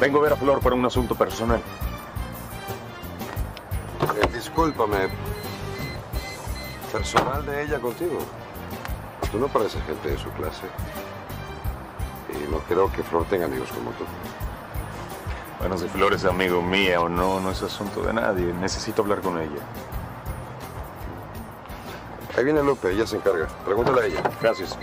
Vengo a ver a Flor para un asunto personal. Discúlpame. ¿Personal de ella contigo? Tú no pareces gente de su clase. Y no creo que Flor tenga amigos como tú. Bueno, si Flor es amigo mía o no, no es asunto de nadie. Necesito hablar con ella. Ahí viene Lupe, ella se encarga. Pregúntale a ella. Gracias.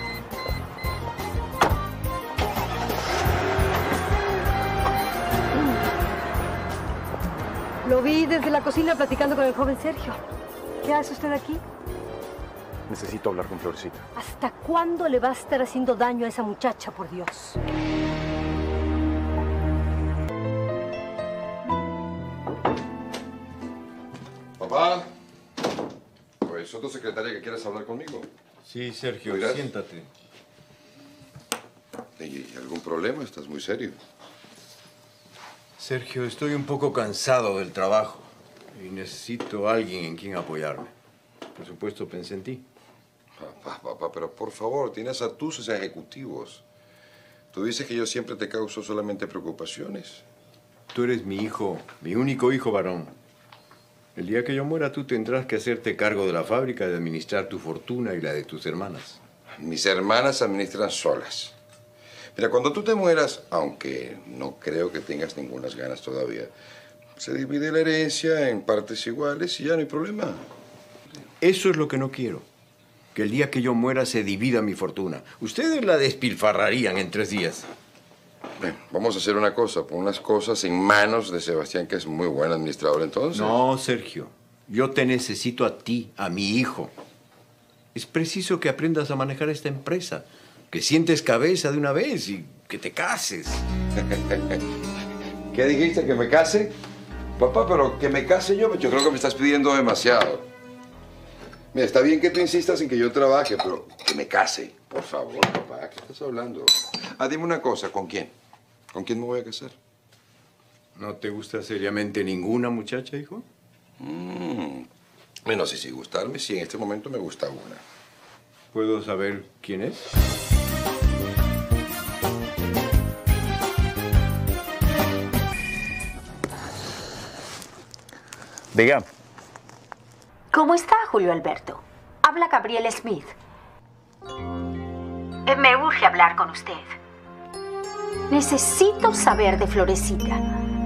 Lo vi desde la cocina platicando con el joven Sergio. ¿Qué hace usted aquí? Necesito hablar con Florecita. ¿Hasta cuándo le va a estar haciendo daño a esa muchacha, por Dios? Papá. Pues otra secretaria que quieras hablar conmigo. Sí, Sergio, Gracias. siéntate. ¿Y algún problema? Estás muy serio. Sergio, estoy un poco cansado del trabajo y necesito a alguien en quien apoyarme. Por supuesto, pensé en ti. Papá, pero por favor, tienes a tus ejecutivos. Tú dices que yo siempre te causo solamente preocupaciones. Tú eres mi hijo, mi único hijo varón. El día que yo muera, tú tendrás que hacerte cargo de la fábrica, de administrar tu fortuna y la de tus hermanas. Mis hermanas administran solas. Mira, cuando tú te mueras, aunque no creo que tengas ninguna ganas todavía, se divide la herencia en partes iguales y ya no hay problema. Eso es lo que no quiero. Que el día que yo muera se divida mi fortuna. Ustedes la despilfarrarían en 3 días. Bien, vamos a hacer una cosa, pon unas cosas en manos de Sebastián, que es muy buen administrador entonces. No, Sergio. Yo te necesito a ti, a mi hijo. Es preciso que aprendas a manejar esta empresa. Que sientes cabeza de una vez y que te cases. ¿Qué dijiste? ¿Que me case? Papá, pero que me case yo creo que me estás pidiendo demasiado. Mira, está bien que tú insistas en que yo trabaje, pero que me case. Por favor, papá, ¿qué estás hablando? Dime una cosa, ¿con quién? ¿Con quién me voy a casar? ¿No te gusta seriamente ninguna muchacha, hijo? Bueno, sí, gustarme, sí, en este momento me gusta una. ¿Puedo saber quién es? Diga. ¿Cómo está, Julio Alberto? Habla Gabriel Smith. Me urge hablar con usted. Necesito saber de Florecita.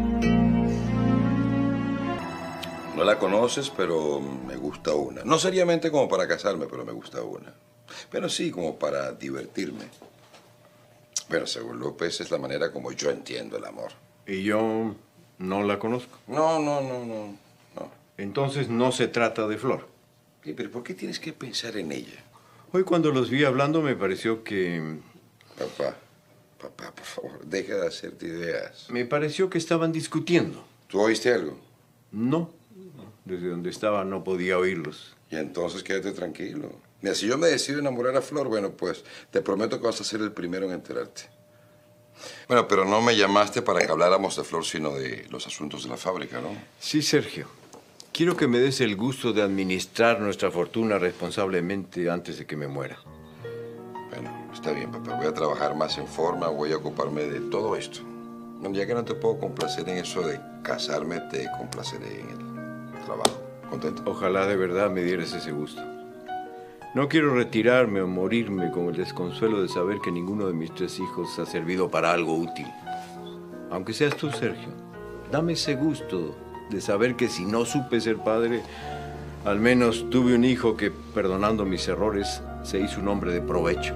No la conoces, pero me gusta una. No seriamente como para casarme, pero me gusta una. Pero sí como para divertirme. Pero según López es la manera como yo entiendo el amor. ¿Y yo no la conozco? No. Entonces no se trata de Flor. Sí, pero ¿por qué tienes que pensar en ella? Hoy cuando los vi hablando me pareció que... Papá, por favor, deja de hacerte ideas. Me pareció que estaban discutiendo. ¿Tú oíste algo? No. Desde donde estaba no podía oírlos. Y entonces quédate tranquilo. Mira, si yo me decido enamorar a Flor, bueno, pues te prometo que vas a ser el primero en enterarte. Bueno, pero no me llamaste para que habláramos de Flor, sino de los asuntos de la fábrica, ¿no? Sí, Sergio. Quiero que me des el gusto de administrar nuestra fortuna responsablemente antes de que me muera. Bueno, está bien, papá. Voy a trabajar más en forma, voy a ocuparme de todo esto. Ya que no te puedo complacer en eso de casarme, te complaceré en el trabajo. ¿Contento? Ojalá de verdad me dieras ese gusto. No quiero retirarme o morirme con el desconsuelo de saber que ninguno de mis 3 hijos ha servido para algo útil. Aunque seas tú, Sergio, dame ese gusto de saber que si no supe ser padre, al menos tuve un hijo que, perdonando mis errores, se hizo un hombre de provecho.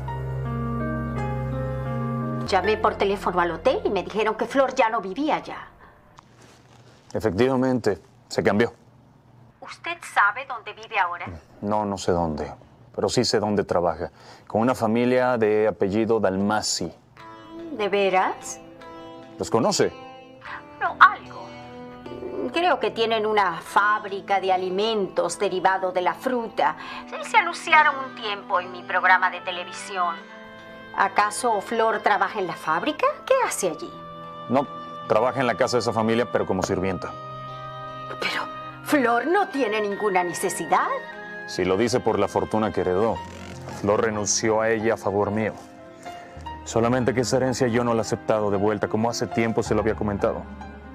Llamé por teléfono al hotel y me dijeron que Flor ya no vivía allá. Efectivamente, se cambió. ¿Usted sabe dónde vive ahora? No sé dónde, pero sí sé dónde trabaja. Con una familia de apellido Dalmasi. ¿De veras? ¿Los conoce? No, algo. Creo que tienen una fábrica de alimentos derivado de la fruta. Se anunciaron un tiempo en mi programa de televisión. ¿Acaso Flor trabaja en la fábrica? ¿Qué hace allí? No, trabaja en la casa de esa familia, pero como sirvienta. Pero Flor no tiene ninguna necesidad. Si lo dice por la fortuna que heredó, Flor renunció a ella a favor mío. Solamente que esa herencia yo no la he aceptado de vuelta, como hace tiempo se lo había comentado.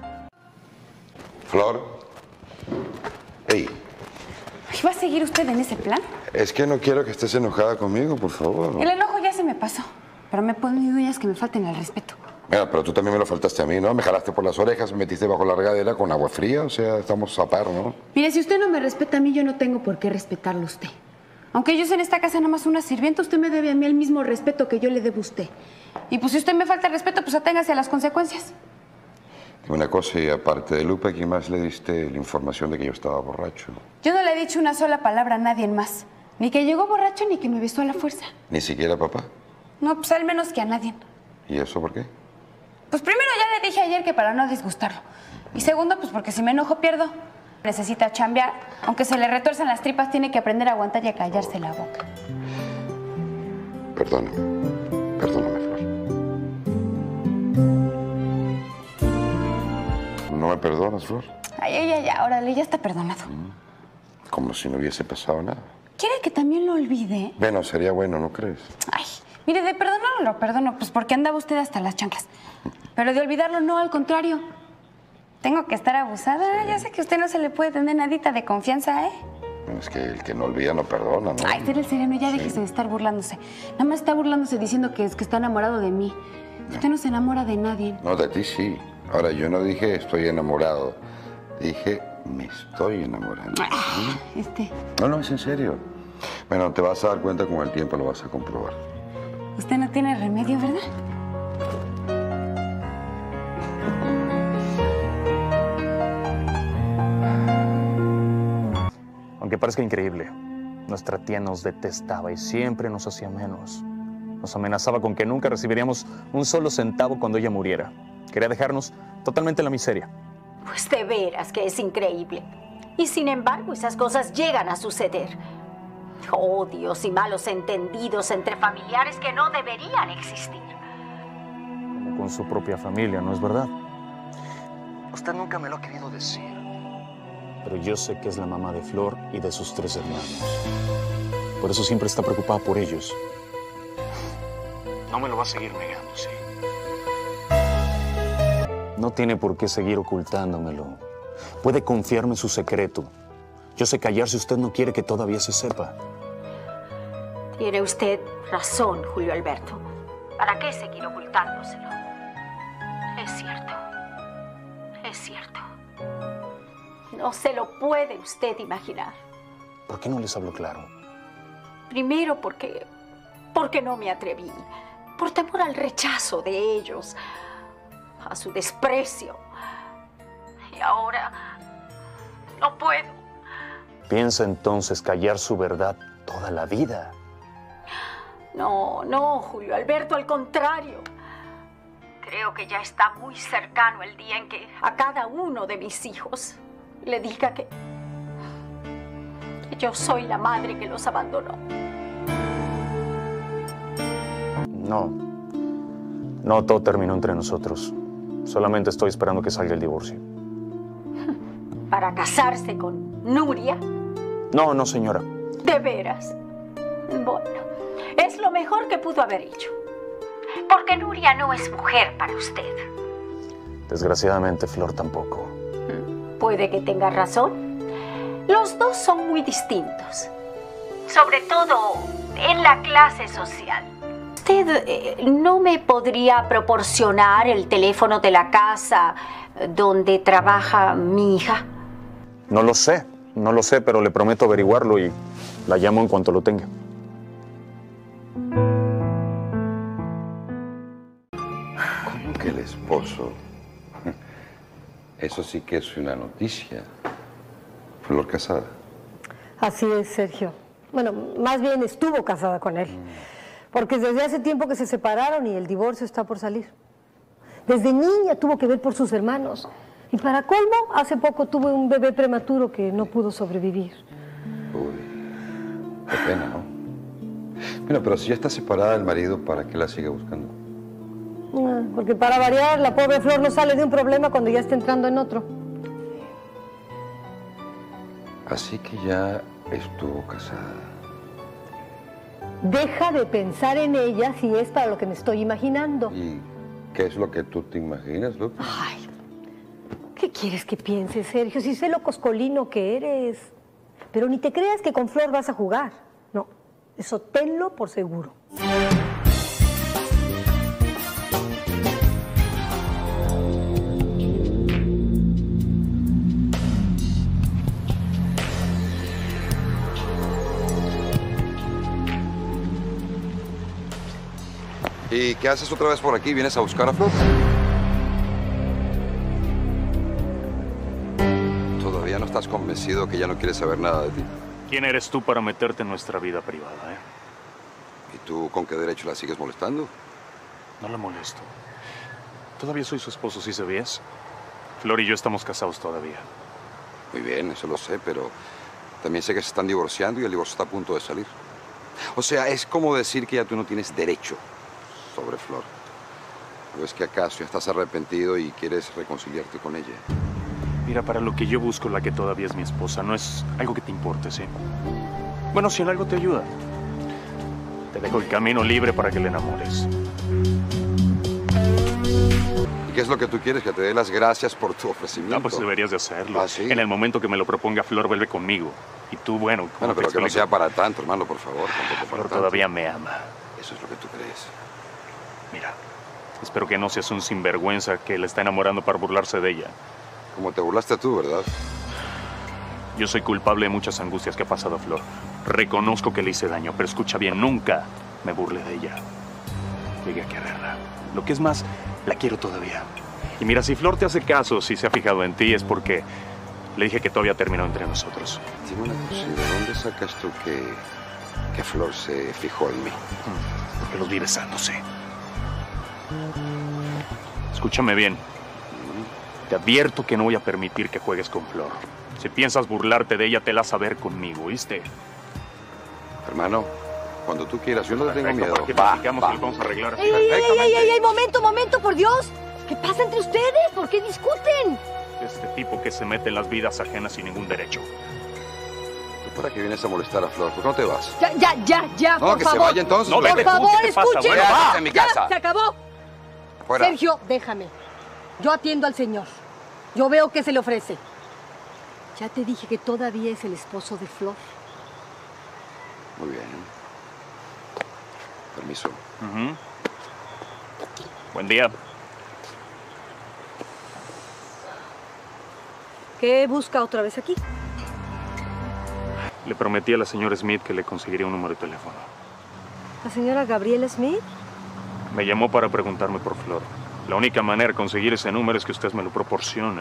Flor. Hey. ¿Va a seguir usted en ese plan? Es que no quiero que estés enojada conmigo, por favor. El enojo ya se me pasó. Pero me ponen dudas que me falten el respeto. Mira, pero tú también me lo faltaste a mí, ¿no? Me jalaste por las orejas, me metiste bajo la regadera con agua fría, o sea, estamos a par, ¿no? Mire, si usted no me respeta a mí, yo no tengo por qué respetarlo a usted. Aunque yo sea en esta casa nada más una sirvienta, usted me debe a mí el mismo respeto que yo le debo a usted. Y pues si usted me falta el respeto, pues aténgase a las consecuencias. Dime una cosa, y aparte de Lupe, ¿a quién más le diste la información de que yo estaba borracho? Yo no le he dicho una sola palabra a nadie más. Ni que llegó borracho, ni que me besó a la fuerza. ¿Ni siquiera a papá? No, pues al menos que a nadie. ¿Y eso por qué? Pues primero ya le dije ayer que para no disgustarlo. Y segundo, pues porque si me enojo pierdo. Necesita chambear. Aunque se le retuerzan las tripas, tiene que aprender a aguantar y a callarse la boca. Perdóname. Perdóname, Flor. ¿No me perdonas, Flor? Ay, órale, ya está perdonado. Como si no hubiese pasado nada. ¿Quiere que también lo olvide? Bueno, sería bueno, ¿no crees? Ay, mire, de perdonarlo lo perdono, pues porque andaba usted hasta las chanclas. Pero de olvidarlo no, al contrario. Tengo que estar abusada. Ya sé que a usted no se le puede tener nadita de confianza, ¿eh? Es que el que no olvida no perdona, ¿no? Ay, ser el sereno, ya déjese de estar burlándose. Nada más está burlándose diciendo que es que está enamorado de mí. Usted no se enamora de nadie. No, de ti sí. Ahora, yo no dije estoy enamorado. Dije me estoy enamorando. No, es en serio. Bueno, te vas a dar cuenta con el tiempo, lo vas a comprobar. Usted no tiene remedio, ¿verdad? Aunque parezca increíble, nuestra tía nos detestaba y siempre nos hacía menos. Nos amenazaba con que nunca recibiríamos un solo centavo cuando ella muriera. Quería dejarnos totalmente en la miseria. Pues de veras que es increíble. Y sin embargo, esas cosas llegan a suceder. Odios y malos entendidos entre familiares que no deberían existir. Como con su propia familia, ¿no es verdad? Usted nunca me lo ha querido decir. Pero yo sé que es la mamá de Flor y de sus 3 hermanos. Por eso siempre está preocupada por ellos. No me lo va a seguir negando, sí. No tiene por qué seguir ocultándomelo. Puede confiarme en su secreto. Yo sé callar si usted no quiere que todavía se sepa. Tiene usted razón, Julio Alberto. ¿Para qué seguir ocultándoselo? Es cierto. Es cierto. No se lo puede usted imaginar. ¿Por qué no les hablo claro? Primero porque no me atreví. Por temor al rechazo de ellos, a su desprecio. Y ahora no puedo. ¿Piensa entonces callar su verdad toda la vida? No, Julio Alberto, al contrario. Creo que ya está muy cercano el día en que a cada uno de mis hijos le diga que yo soy la madre que los abandonó. No, todo terminó entre nosotros. Solamente estoy esperando que salga el divorcio. ¿Para casarse con Nuria? No, señora. ¿De veras? Bueno, es lo mejor que pudo haber hecho. Porque Nuria no es mujer para usted. Desgraciadamente, Flor tampoco. Puede que tenga razón. Los dos son muy distintos. Sobre todo en la clase social. ¿Usted no me podría proporcionar el teléfono de la casa donde trabaja mi hija? No lo sé, pero le prometo averiguarlo y la llamo en cuanto lo tenga. ¿Cómo que el esposo? Eso sí que es una noticia. Flor casada. Así es, Sergio. Bueno, más bien estuvo casada con él. Porque desde hace tiempo que se separaron y el divorcio está por salir. Desde niña tuvo que ver por sus hermanos. Y para colmo, hace poco tuvo un bebé prematuro que no pudo sobrevivir. Uy, qué pena, ¿no? Bueno, pero si ya está separada del marido, ¿para qué la sigue buscando? Porque para variar, la pobre Flor no sale de un problema cuando ya está entrando en otro. Así que ya estuvo casada. Deja de pensar en ella si es para lo que me estoy imaginando. ¿Y qué es lo que tú te imaginas, Lupe? Ay, ¿qué quieres que piense, Sergio? Si sé lo coscolino que eres. Pero ni te creas que con Flor vas a jugar. No, eso tenlo por seguro. ¿Y qué haces otra vez por aquí? ¿Vienes a buscar a Flor? ¿Todavía no estás convencido que ella no quiere saber nada de ti? ¿Quién eres tú para meterte en nuestra vida privada, ¿Y tú con qué derecho la sigues molestando? No la molesto. Todavía soy su esposo, ¿sí sabías? Flor y yo estamos casados todavía. Muy bien, eso lo sé, pero también sé que se están divorciando y el divorcio está a punto de salir. O sea, es como decir que ya tú no tienes derecho sobre Flor. ¿O es que acaso ya estás arrepentido y quieres reconciliarte con ella? Mira, para lo que yo busco, la que todavía es mi esposa, no es algo que te importe, ¿sí? Bueno, si en algo te ayuda. Te dejo el camino libre para que le enamores. ¿Y qué es lo que tú quieres? Que te dé las gracias por tu ofrecimiento. No, pues deberías de hacerlo. ¿Ah, sí? En el momento que me lo proponga Flor, vuelve conmigo. Y tú, bueno... Bueno, pero que no sea para tanto, hermano, por favor. Tampoco para Flor tanto. todavía me ama. Eso es lo que tú crees. Mira, espero que no seas un sinvergüenza que le está enamorando para burlarse de ella. Como te burlaste tú, ¿verdad? Yo soy culpable de muchas angustias que ha pasado Flor. Reconozco que le hice daño, pero escucha bien, nunca me burlé de ella. Llegué a quererla. Lo que es más, la quiero todavía. Y mira, si Flor te hace caso, si se ha fijado en ti, es porque le dije que todo había terminado entre nosotros. Dime una cosa, ¿de dónde sacas tú que Flor se fijó en mí? Porque los vi besándose. Escúchame bien. Te advierto que no voy a permitir que juegues con Flor. Si piensas burlarte de ella, te la vas a ver conmigo, ¿oíste? Hermano, cuando tú quieras, yo no te tengo miedo. ¿Para qué platicamos y lo vamos a arreglar así? ¡Ey, momento, por Dios! ¿Qué pasa entre ustedes? ¿Por qué discuten? Este tipo que se mete en las vidas ajenas sin ningún derecho. ¿Tú para qué vienes a molestar a Flor? ¿Por qué no te vas? Ya, No, por que favor. se vaya entonces. No, vete. vete Por tú, favor, ¿qué te pasa? escuchen. Bueno, va. Ya, En mi casa. se acabó. Fuera. Sergio, déjame. Yo atiendo al señor. Yo veo qué se le ofrece. Ya te dije que todavía es el esposo de Flor. Muy bien. Permiso. Buen día. ¿Qué busca otra vez aquí? Le prometí a la señora Smith que le conseguiría un número de teléfono. ¿La señora Gabriela Smith? Me llamó para preguntarme por Flor. La única manera de conseguir ese número es que ustedes me lo proporcionen.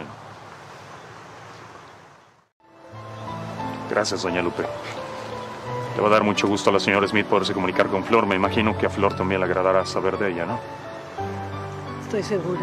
Gracias, doña Lupe. Le va a dar mucho gusto a la señora Smith poderse comunicar con Flor. Me imagino que a Flor también le agradará saber de ella, ¿no? Estoy segura.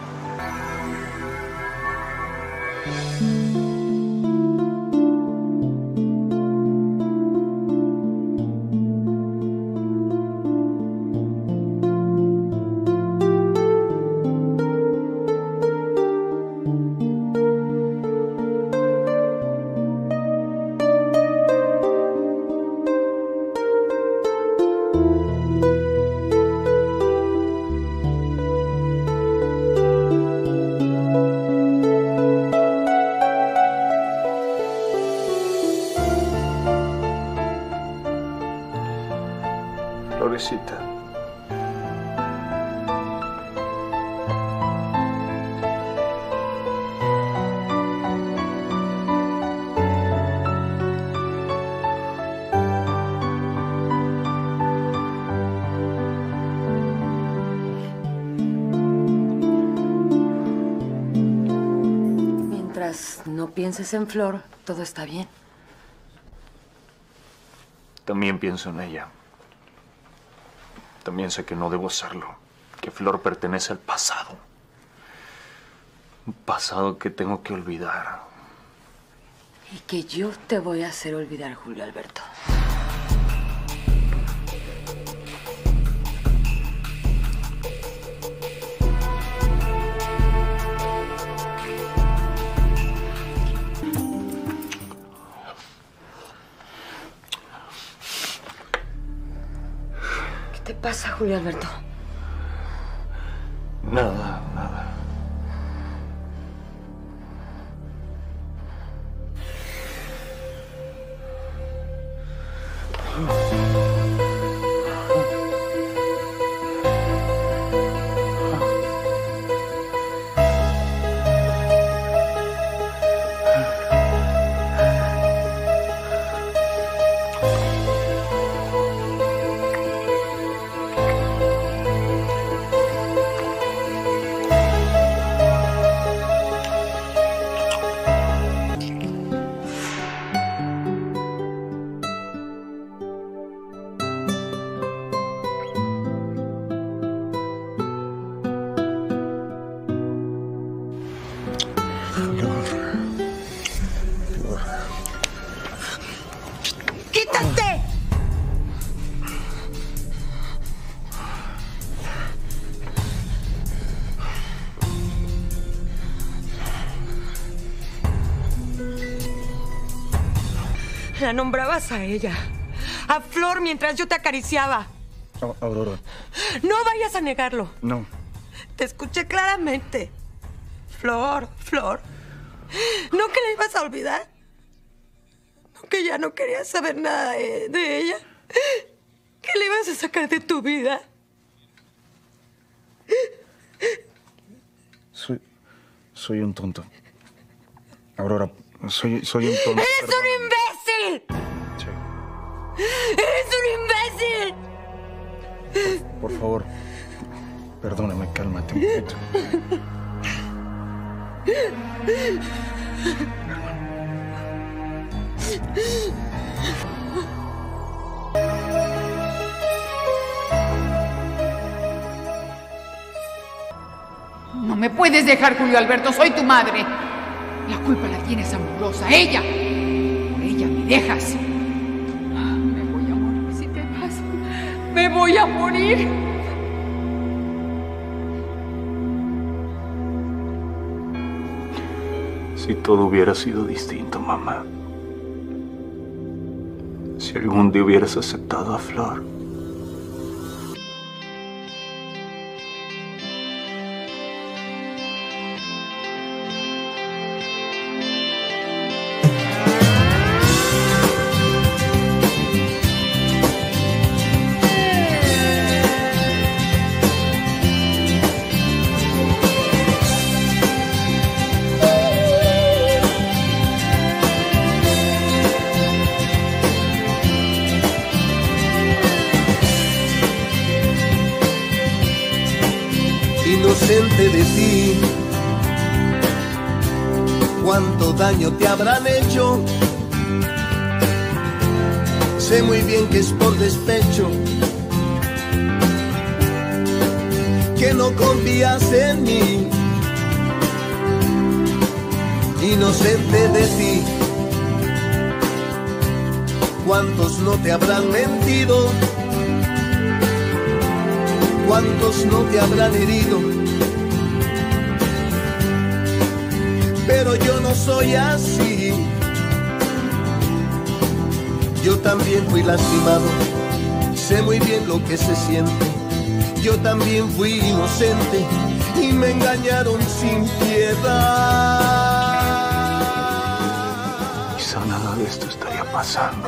Florecita. Mientras no pienses en Flor, todo está bien. También pienso en ella. También sé que no debo hacerlo, que Flor pertenece al pasado. Un pasado que tengo que olvidar. Y que yo te voy a hacer olvidar, Julio Alberto. pasa, Julio Alberto? Nada, nada. ¡Quítate! La nombrabas a ella, a Flor, mientras yo te acariciaba. Aurora. No vayas a negarlo. No. Te escuché claramente. Flor, Flor. ¿No que la ibas a olvidar? ¿No que ya no querías saber nada de ella? ¿Que le ibas a sacar de tu vida? Soy un tonto. Aurora, soy un tonto. ¡Eres un imbécil! Sí. ¡Eres un imbécil! Por favor, perdóname, cálmate un poquito. No me puedes dejar, Julio Alberto, soy tu madre. La culpa la tienes Amorosa, ella. Por ella me dejas. Me voy a morir si te vas. Me voy a morir. Si todo hubiera sido distinto, mamá. Si algún día hubieras aceptado a Flor. Inocente de ti, cuánto daño te habrán hecho. Sé muy bien que es por despecho, que no confías en mí. Inocente de ti, cuántos no te habrán mentido, cuántos no te habrán herido. Pero yo no soy así. Yo también fui lastimado, sé muy bien lo que se siente. Yo también fui inocente y me engañaron sin piedad. Quizá nada de esto estaría pasando.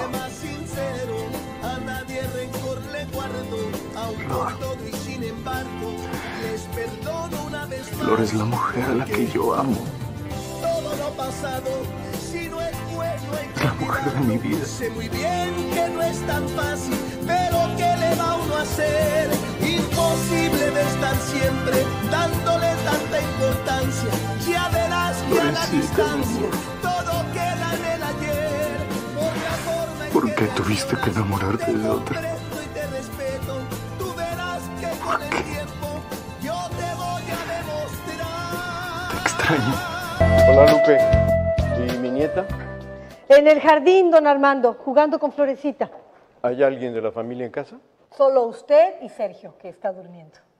Flor es la mujer a la que yo amo. Es la mujer de mi vida. Sé muy bien que no es tan fácil, pero ¿qué le va uno a hacer? Imposible de estar siempre dándole tanta importancia. Ya verás que a la distancia todo queda en el ayer. ¿Por qué tuviste que enamorarte de otra? ¿Por qué? Te extraño. Hola, Lupe. ¿Y mi nieta? En el jardín, don Armando, jugando con Florecita. ¿Hay alguien de la familia en casa? Solo usted y Sergio, que está durmiendo. ¡Te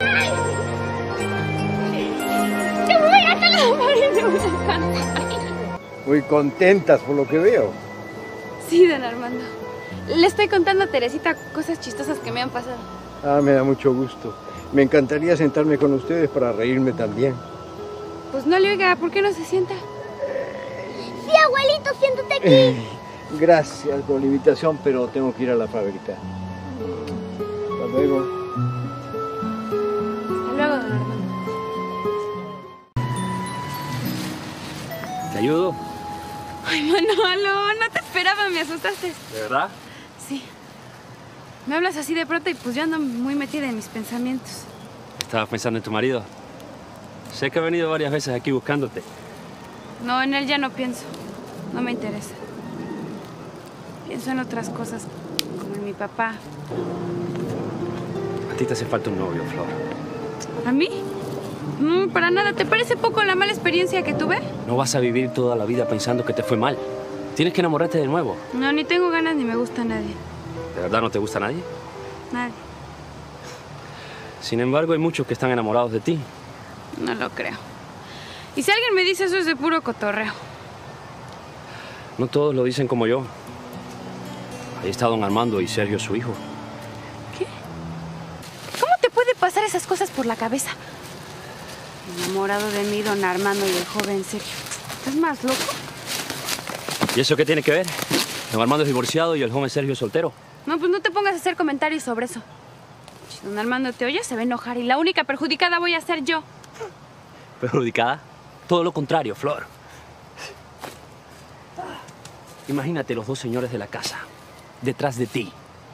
voy a morir de una casa! Muy contentas por lo que veo. Sí, don Armando. Le estoy contando a Teresita cosas chistosas que me han pasado. Ah, me da mucho gusto. Me encantaría sentarme con ustedes para reírme también. Pues no le oiga, ¿por qué no se sienta? Sí, abuelito, siéntate aquí. Gracias por la invitación, pero tengo que ir a la fábrica. Hasta luego. Hasta luego, don Armando. ¿Te ayudo? Ay, Manolo, no te esperaba, me asustaste. ¿De verdad? Sí. Me hablas así de pronto y pues yo ando muy metida en mis pensamientos. ¿Estabas pensando en tu marido? Sé que he venido varias veces aquí buscándote. No, en él ya no pienso. No me interesa. Pienso en otras cosas, como en mi papá. A ti te hace falta un novio, Flor. ¿A mí? Para nada. ¿Te parece poco la mala experiencia que tuve? No vas a vivir toda la vida pensando que te fue mal. Tienes que enamorarte de nuevo. No, ni tengo ganas ni me gusta nadie. ¿De verdad no te gusta nadie? Nadie. Sin embargo, hay muchos que están enamorados de ti. No lo creo. Y si alguien me dice eso es de puro cotorreo. No todos lo dicen como yo. Ahí está don Armando y Sergio, su hijo. ¿Qué? ¿Cómo te puede pasar esas cosas por la cabeza? Enamorado de mí, don Armando y el joven Sergio. ¿Estás más loco? ¿Y eso qué tiene que ver? Don Armando es divorciado y el joven Sergio es soltero. No, pues no te pongas a hacer comentarios sobre eso. Si don Armando te oye, se va a enojar y la única perjudicada voy a ser yo. ¿Perjudicada? Todo lo contrario, Flor. Imagínate los dos señores de la casa, detrás de ti.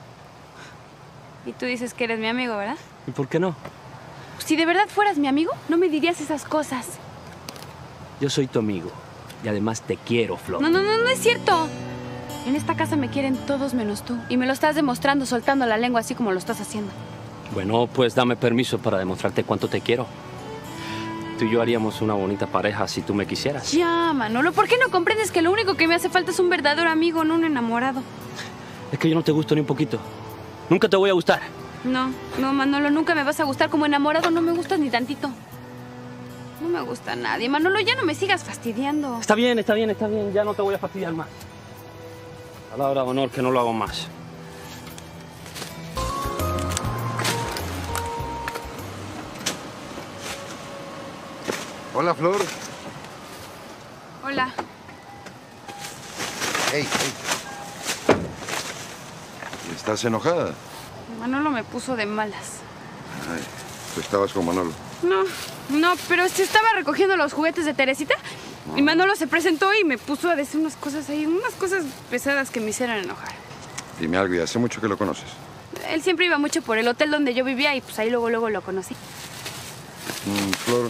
Y tú dices que eres mi amigo, ¿verdad? ¿Y por qué no? Si de verdad fueras mi amigo, no me dirías esas cosas. Yo soy tu amigo y además te quiero, Flor. No es cierto. En esta casa me quieren todos menos tú. Y me lo estás demostrando soltando la lengua así como lo estás haciendo. Bueno, pues dame permiso para demostrarte cuánto te quiero. Tú y yo haríamos una bonita pareja si tú me quisieras. Ya, Manolo, ¿por qué no comprendes que lo único que me hace falta es un verdadero amigo, no un enamorado? Es que yo no te gusto ni un poquito. Nunca te voy a gustar. No, Manolo, nunca me vas a gustar. Como enamorado no me gustas ni tantito. No me gusta nadie. Manolo, ya no me sigas fastidiando. Está bien. Ya no te voy a fastidiar más. Palabra de honor que no lo hago más. Hola, Flor. Hola. Hey. ¿Estás enojada? Manolo me puso de malas. Ay, tú estabas con Manolo. No, pero se estaba recogiendo los juguetes de Teresita y Manolo se presentó y me puso a decir unas cosas ahí, unas cosas pesadas que me hicieron enojar. Dime algo, ¿y hace mucho que lo conoces? Él siempre iba mucho por el hotel donde yo vivía y pues ahí luego lo conocí. Flor,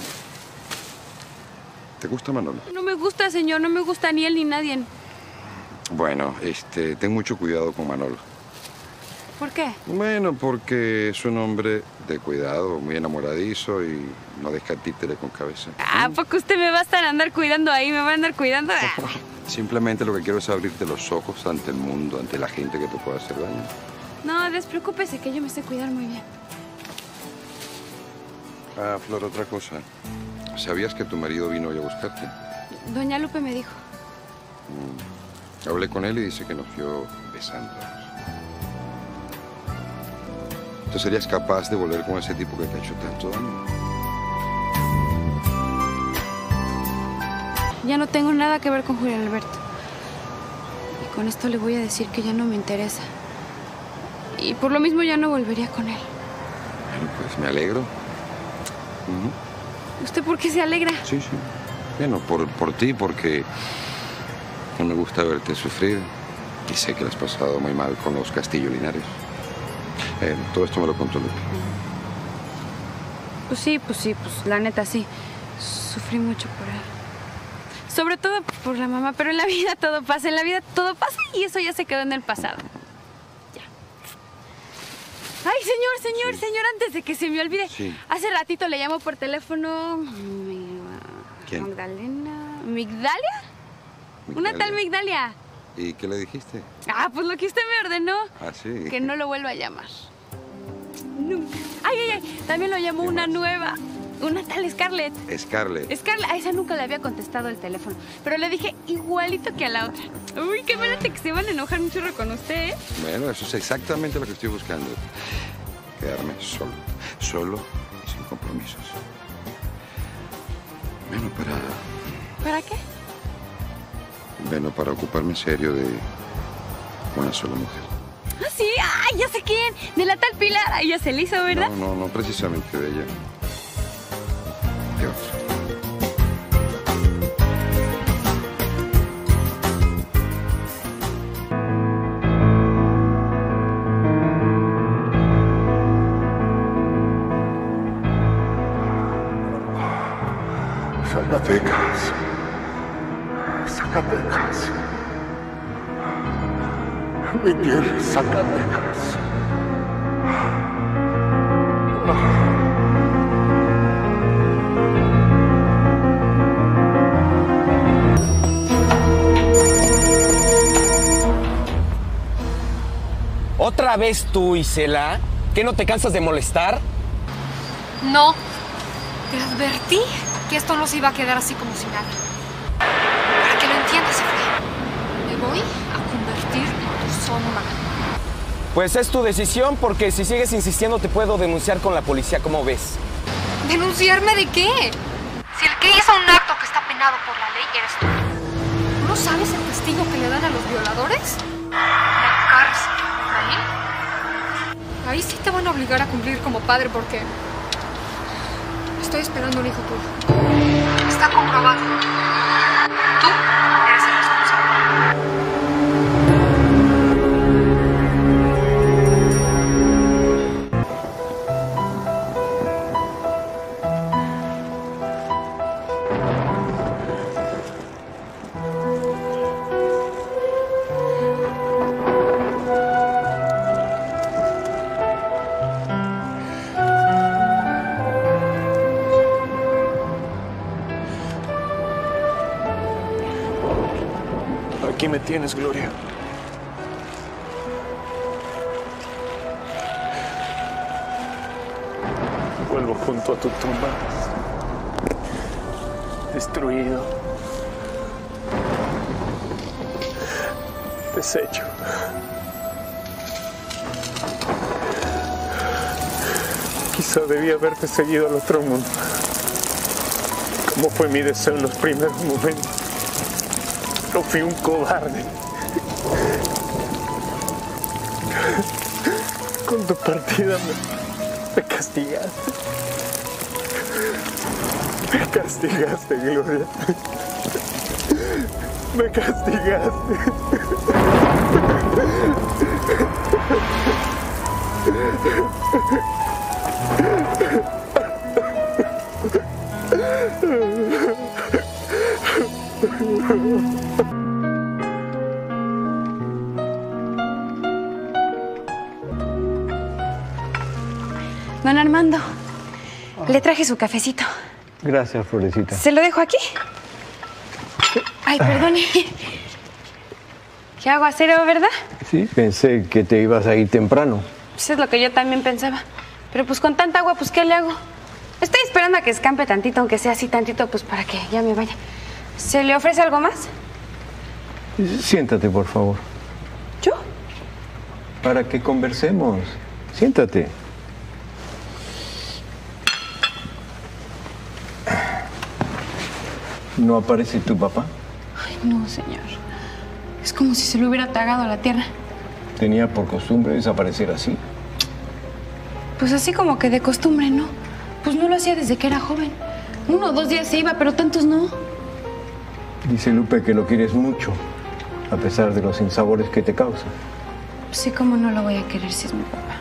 ¿te gusta Manolo? No me gusta, señor, no me gusta ni él ni nadie. Bueno, ten mucho cuidado con Manolo. ¿Por qué? Bueno, porque es un hombre de cuidado, muy enamoradizo y no deja títere con cabeza. ¿A poco usted me va a estar andar cuidando ahí? ¿Me va a andar cuidando? Simplemente lo que quiero es abrirte los ojos ante el mundo, ante la gente que te pueda hacer daño. No, despreocúpese que yo me sé cuidar muy bien. Ah, Flor, otra cosa. ¿Sabías que tu marido vino hoy a buscarte? Doña Lupe me dijo. Hablé con él y dice que nos vio besándonos. ¿Tú serías capaz de volver con ese tipo que te ha hecho tanto daño? Ya no tengo nada que ver con Julián Alberto. Y con esto le voy a decir que ya no me interesa. Y por lo mismo ya no volvería con él. Bueno, pues me alegro. ¿Usted por qué se alegra? Sí. Bueno, por ti, porque no me gusta verte sufrir. Y sé que lo has pasado muy mal con los Castillo Linares. Todo esto me lo contó Lupe. Pues sí, la neta sí. Sufrí mucho por él. Sobre todo por la mamá, pero en la vida todo pasa, y eso ya se quedó en el pasado. Ya. Ay, señor, antes de que se me olvide. Sí. Hace ratito le llamó por teléfono... ¿Quién? ¿Migdalia? Una tal Migdalia. ¿Y qué le dijiste? Pues lo que usted me ordenó. Sí. Que no lo vuelva a llamar. Nunca. Ay. También lo llamó una nueva. Una tal Scarlett. Scarlett. A esa nunca le había contestado el teléfono. Pero le dije igualito que a la otra. Uy, qué espérate que se van a enojar un chorro con usted, ¿eh? Bueno, eso es exactamente lo que estoy buscando. quedarme solo. Solo y sin compromisos. Bueno, ¿Para qué? Bueno, para ocuparme en serio de una sola mujer. Ah, sí, ay, ya sé quién. De la tal Pilar. A ella se le hizo, ¿verdad? No precisamente de ella. De otra. Zacatecas. Zacatecas. Mi tierra, Zacatecas. ¿Otra vez tú, Isela? ¿Qué no te cansas de molestar? No. Te advertí que esto no se iba a quedar así como si nada. Para que lo entiendas, Efraín. Me voy a convertir en tu sombra. Pues es tu decisión, porque si sigues insistiendo te puedo denunciar con la policía, ¿cómo ves? ¿Denunciarme de qué? Si el que hizo un acto que está penado por la ley eres tú. ¿No sabes el castigo que le dan a los violadores? La cárcel, Efraín. Ahí sí te van a obligar a cumplir como padre porque estoy esperando un hijo tuyo. Está comprobado. Tú eres el responsable. Aquí me tienes, Gloria. Vuelvo junto a tu tumba, destruido, deshecho. Quizá debía haberte seguido al otro mundo, como fue mi deseo en los primeros momentos. No fui un cobarde. Con tu partida me castigaste. Me castigaste, Gloria. Me castigaste. Don Armando, le traje su cafecito. Gracias, Florecita. ¿Se lo dejo aquí? Ay, perdone. ¿Qué aguacero, verdad? Sí, pensé que te ibas a ir temprano. Pues es lo que yo también pensaba. Pero pues con tanta agua, pues ¿qué le hago? Estoy esperando a que escampe tantito, aunque sea así tantito, pues para que ya me vaya. ¿Se le ofrece algo más? Siéntate, por favor. ¿Yo? Para que conversemos. Siéntate. ¿No aparece tu papá? Ay, no, señor. Es como si se le hubiera tragado la tierra. Tenía por costumbre desaparecer así. Pues así como que de costumbre, ¿no? Pues no lo hacía desde que era joven. 1 o 2 días se iba, pero tantos no. Dice Lupe que lo quieres mucho, a pesar de los sinsabores que te causa. Sí, cómo no lo voy a querer si es mi papá.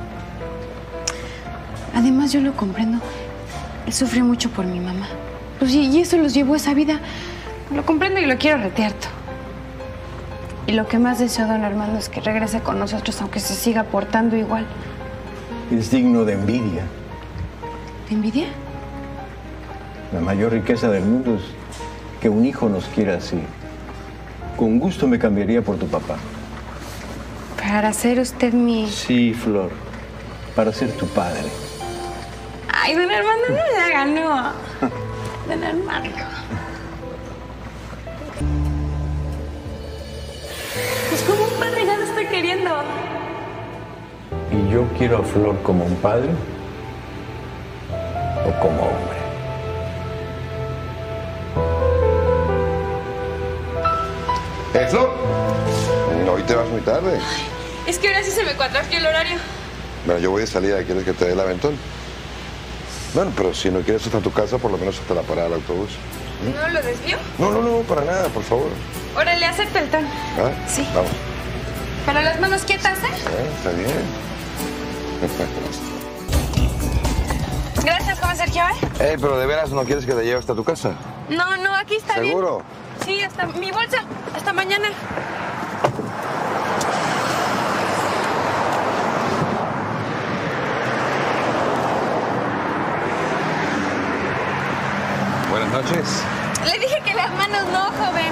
Además, yo lo comprendo. Él sufrió mucho por mi mamá. Pues y eso los llevó a esa vida. Lo comprendo y lo quiero retearto. Y lo que más deseo, don Armando, es que regrese con nosotros, aunque se siga portando igual. Es digno de envidia. ¿De envidia? La mayor riqueza del mundo es que un hijo nos quiera así. Con gusto me cambiaría por tu papá. Para ser usted mi... Sí, Flor. Para ser tu padre. Ay, don Armando, no le haga, no. Don Armando. Pues como un padre ya lo estoy queriendo. Y yo quiero a Flor como un padre o como hombre. Flor, hoy te vas muy tarde. Es que ahora sí se me cuadró aquí el horario. Bueno, yo voy de salida. ¿Quieres que te dé el aventón? Bueno, pero si no quieres hasta tu casa, por lo menos hasta la parada del autobús. ¿No lo desvío? No, para nada, por favor. Órale, acepta el tono. ¿Ah? Sí. Vamos. Pero las manos quietas, ¿eh? Está bien. Gracias, joven Sergio, ¿eh? Pero ¿de veras no quieres que te lleve hasta tu casa? No, aquí está bien. ¿Seguro? Sí, hasta mi bolsa. Hasta mañana. Buenas noches. Le dije que las manos no, joven.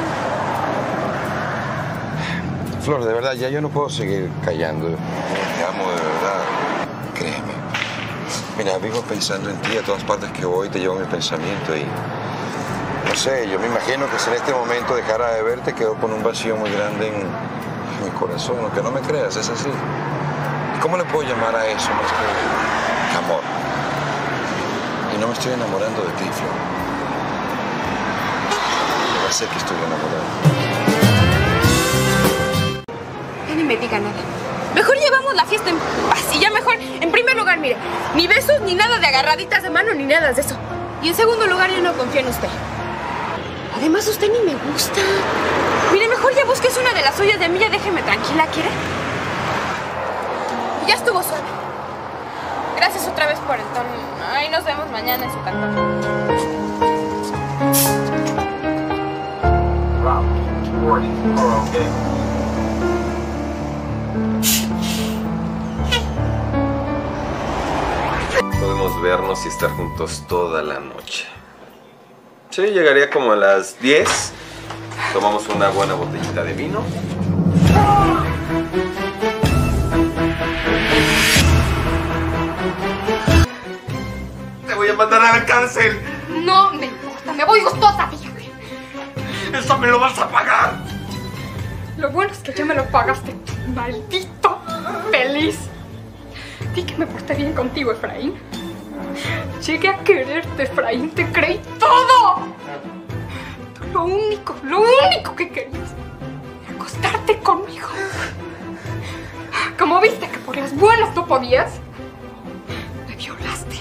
Flor, de verdad, ya yo no puedo seguir callando. Te amo de verdad. Créeme. Mira, vivo pensando en ti. A todas partes que voy te llevo mi pensamiento y... No sé, yo me imagino que si en este momento dejara de verte quedo con un vacío muy grande en mi corazón. Aunque no me creas, es así. ¿Y cómo le puedo llamar a eso más que amor? Y no me estoy enamorando de ti, Flor. Ya sé que estoy enamorado. Ya ni me diga nada. Mejor llevamos la fiesta en paz. Y ya mejor, en primer lugar, mire, ni besos, ni nada de agarraditas de mano, ni nada de eso. Y en segundo lugar, yo no confío en usted. Además, usted ni me gusta. Mire, mejor ya busques una de las suyas de mí, ya déjeme tranquila, ¿quiere? Ya estuvo suave. Gracias otra vez por el tono. Ahí nos vemos mañana en su cantón. Podemos vernos y estar juntos toda la noche. Sí, llegaría como a las 10. Tomamos una buena botellita de vino. Te voy a mandar a la cárcel. No me importa, me voy gustosa, fíjate. ¡Eso me lo vas a pagar! Lo bueno es que ya me lo pagaste, maldito feliz. Di que me porté bien contigo, Efraín. Llegué a quererte, Efraín, te creí todo. Tú lo único que querías era acostarte conmigo. Como viste que por las buenas tú podías, me violaste.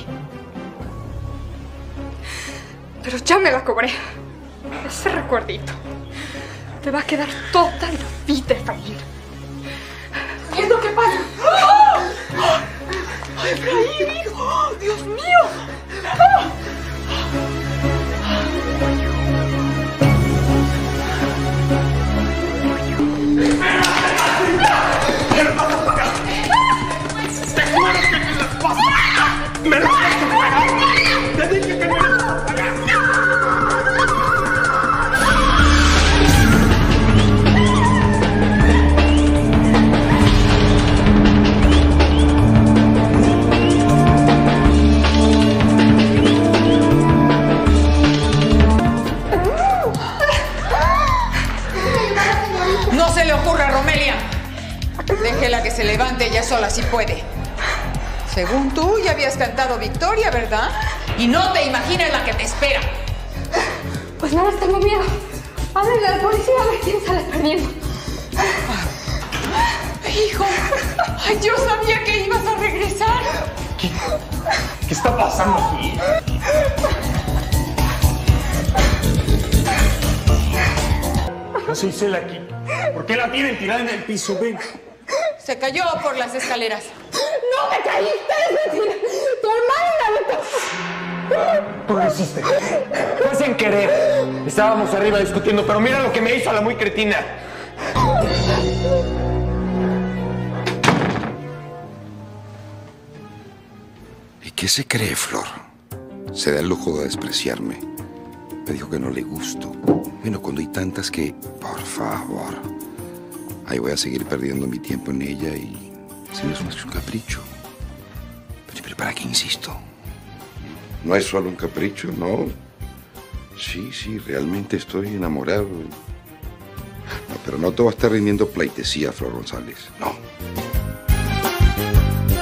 Pero ya me la cobré. Ese recuerdito te va a quedar toda la vida, Efraín. ¿Qué es lo que pasa? ¡Ay, Efraín, hijo! ¡Dios mío! ¡Me lo vas a pagar! ¡Te juro que me las vas a pagar! ¡Me lo vas a pagar! ¡Te dije que me las vas a pagar! No se le ocurra, Romelia. Déjela que se levante ella sola si puede. Según tú, ya habías cantado victoria, ¿verdad? Y no te imaginas la que te espera. Pues nada, tengo miedo. Háblale a la policía a ver quién sale perdiendo. Hijo, ay, yo sabía que ibas a regresar. ¿Qué está pasando aquí? No soy Cela aquí. ¿Por qué la tienen tirada en el piso? Ven. Se cayó por las escaleras. ¡No me caíste! ¡Es mentira! ¡Tu hermana la metiste! Tú lo hiciste. Fue sin querer. Estábamos arriba discutiendo, pero mira lo que me hizo la muy cretina. ¿Y qué se cree, Flor? Se da el lujo de despreciarme. Me dijo que no le gusto. Bueno, cuando hay tantas que... Por favor. Ahí voy a seguir perdiendo mi tiempo en ella y... Si no es más que un capricho. Pero ¿para qué insisto? No es solo un capricho, ¿no? Sí, realmente estoy enamorado. No, pero no te voy a estar rindiendo pleitesía, Flor González. No.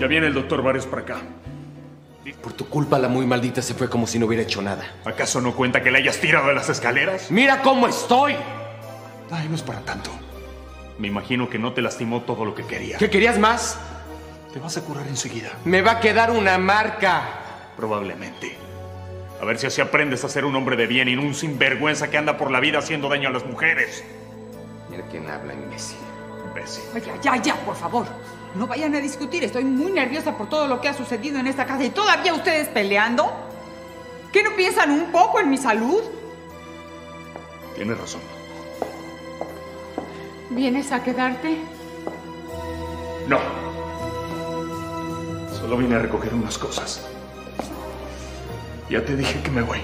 Ya viene el doctor Varios para acá. Por tu culpa, la muy maldita se fue como si no hubiera hecho nada. ¿Acaso no cuenta que la hayas tirado de las escaleras? ¡Mira cómo estoy! Ay, no es para tanto. Me imagino que no te lastimó todo lo que quería. ¿Qué querías más? Te vas a curar enseguida. Me va a quedar una marca. Probablemente. A ver si así aprendes a ser un hombre de bien y no un sinvergüenza que anda por la vida haciendo daño a las mujeres. Mira quién habla, imbécil. Imbécil. Ya, por favor. No vayan a discutir. Estoy muy nerviosa por todo lo que ha sucedido en esta casa. ¿Y todavía ustedes peleando? ¿Qué no piensan un poco en mi salud? Tienes razón. ¿Vienes a quedarte? No. Solo vine a recoger unas cosas. Ya te dije que me voy.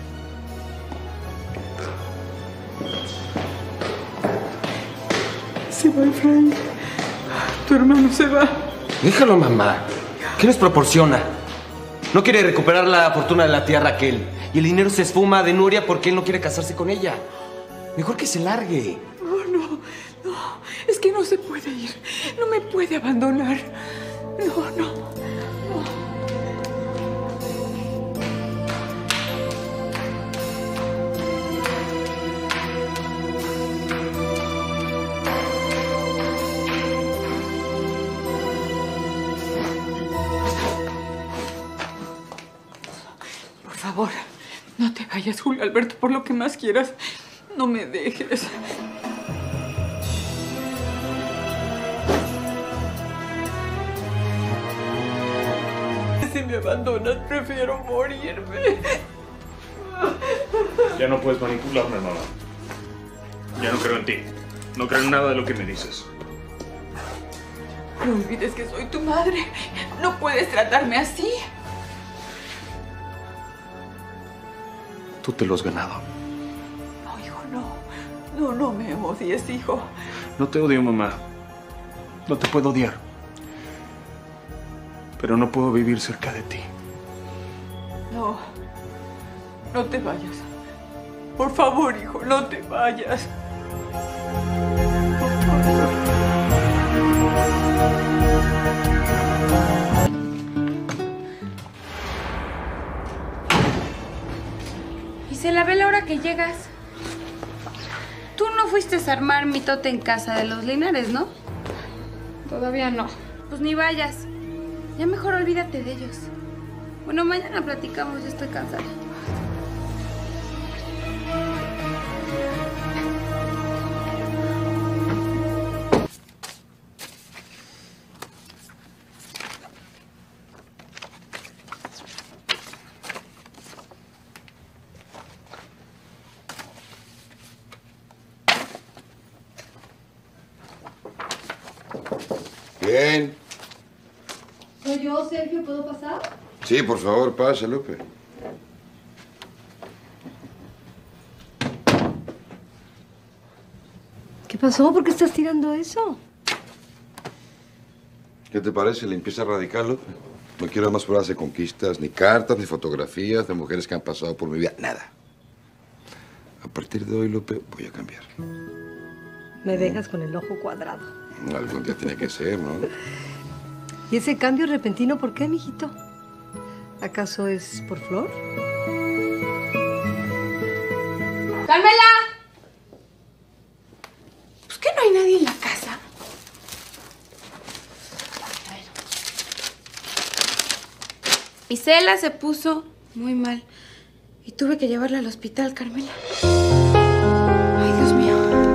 Se va, Efraín. Tu hermano se va. Déjalo, mamá. ¿Qué nos proporciona? No quiere recuperar la fortuna de la tía Raquel. Y el dinero se esfuma de Nuria porque él no quiere casarse con ella. Mejor que se largue. No. Es que no se puede ir. No me puede abandonar. No. Por favor, no te vayas, Julio Alberto, por lo que más quieras. No me dejes. Si me abandonas, prefiero morirme. Ya no puedes manipularme, mamá. Ya no creo en ti. No creo en nada de lo que me dices. No olvides que soy tu madre. No puedes tratarme así. Tú te lo has ganado. No, hijo, no. No me odies, hijo. No te odio, mamá. No te puedo odiar. Pero no puedo vivir cerca de ti. No te vayas. Por favor, hijo, no te vayas. Y se la ve la hora que llegas. Tú no fuiste a armar mitote en casa de los Linares, ¿no? Todavía no. Pues ni vayas. Ya mejor olvídate de ellos. Bueno, mañana platicamos, ya estoy cansada. Bien. ¿Soy yo, Sergio? ¿Puedo pasar? Sí, por favor, pasa, Lupe. ¿Qué pasó? ¿Por qué estás tirando eso? ¿Qué te parece? Limpieza radical, Lupe. No quiero más pruebas de conquistas, ni cartas, ni fotografías de mujeres que han pasado por mi vida. Nada. A partir de hoy, Lupe, voy a cambiar. Me dejas con el ojo cuadrado. Algún día tiene que ser, ¿no? ¿Y ese cambio repentino por qué, mijito? ¿Acaso es por Flor? ¡Carmela! ¿Pues que no hay nadie en la casa? Isela se puso muy mal y tuve que llevarla al hospital, Carmela. Ay, Dios mío.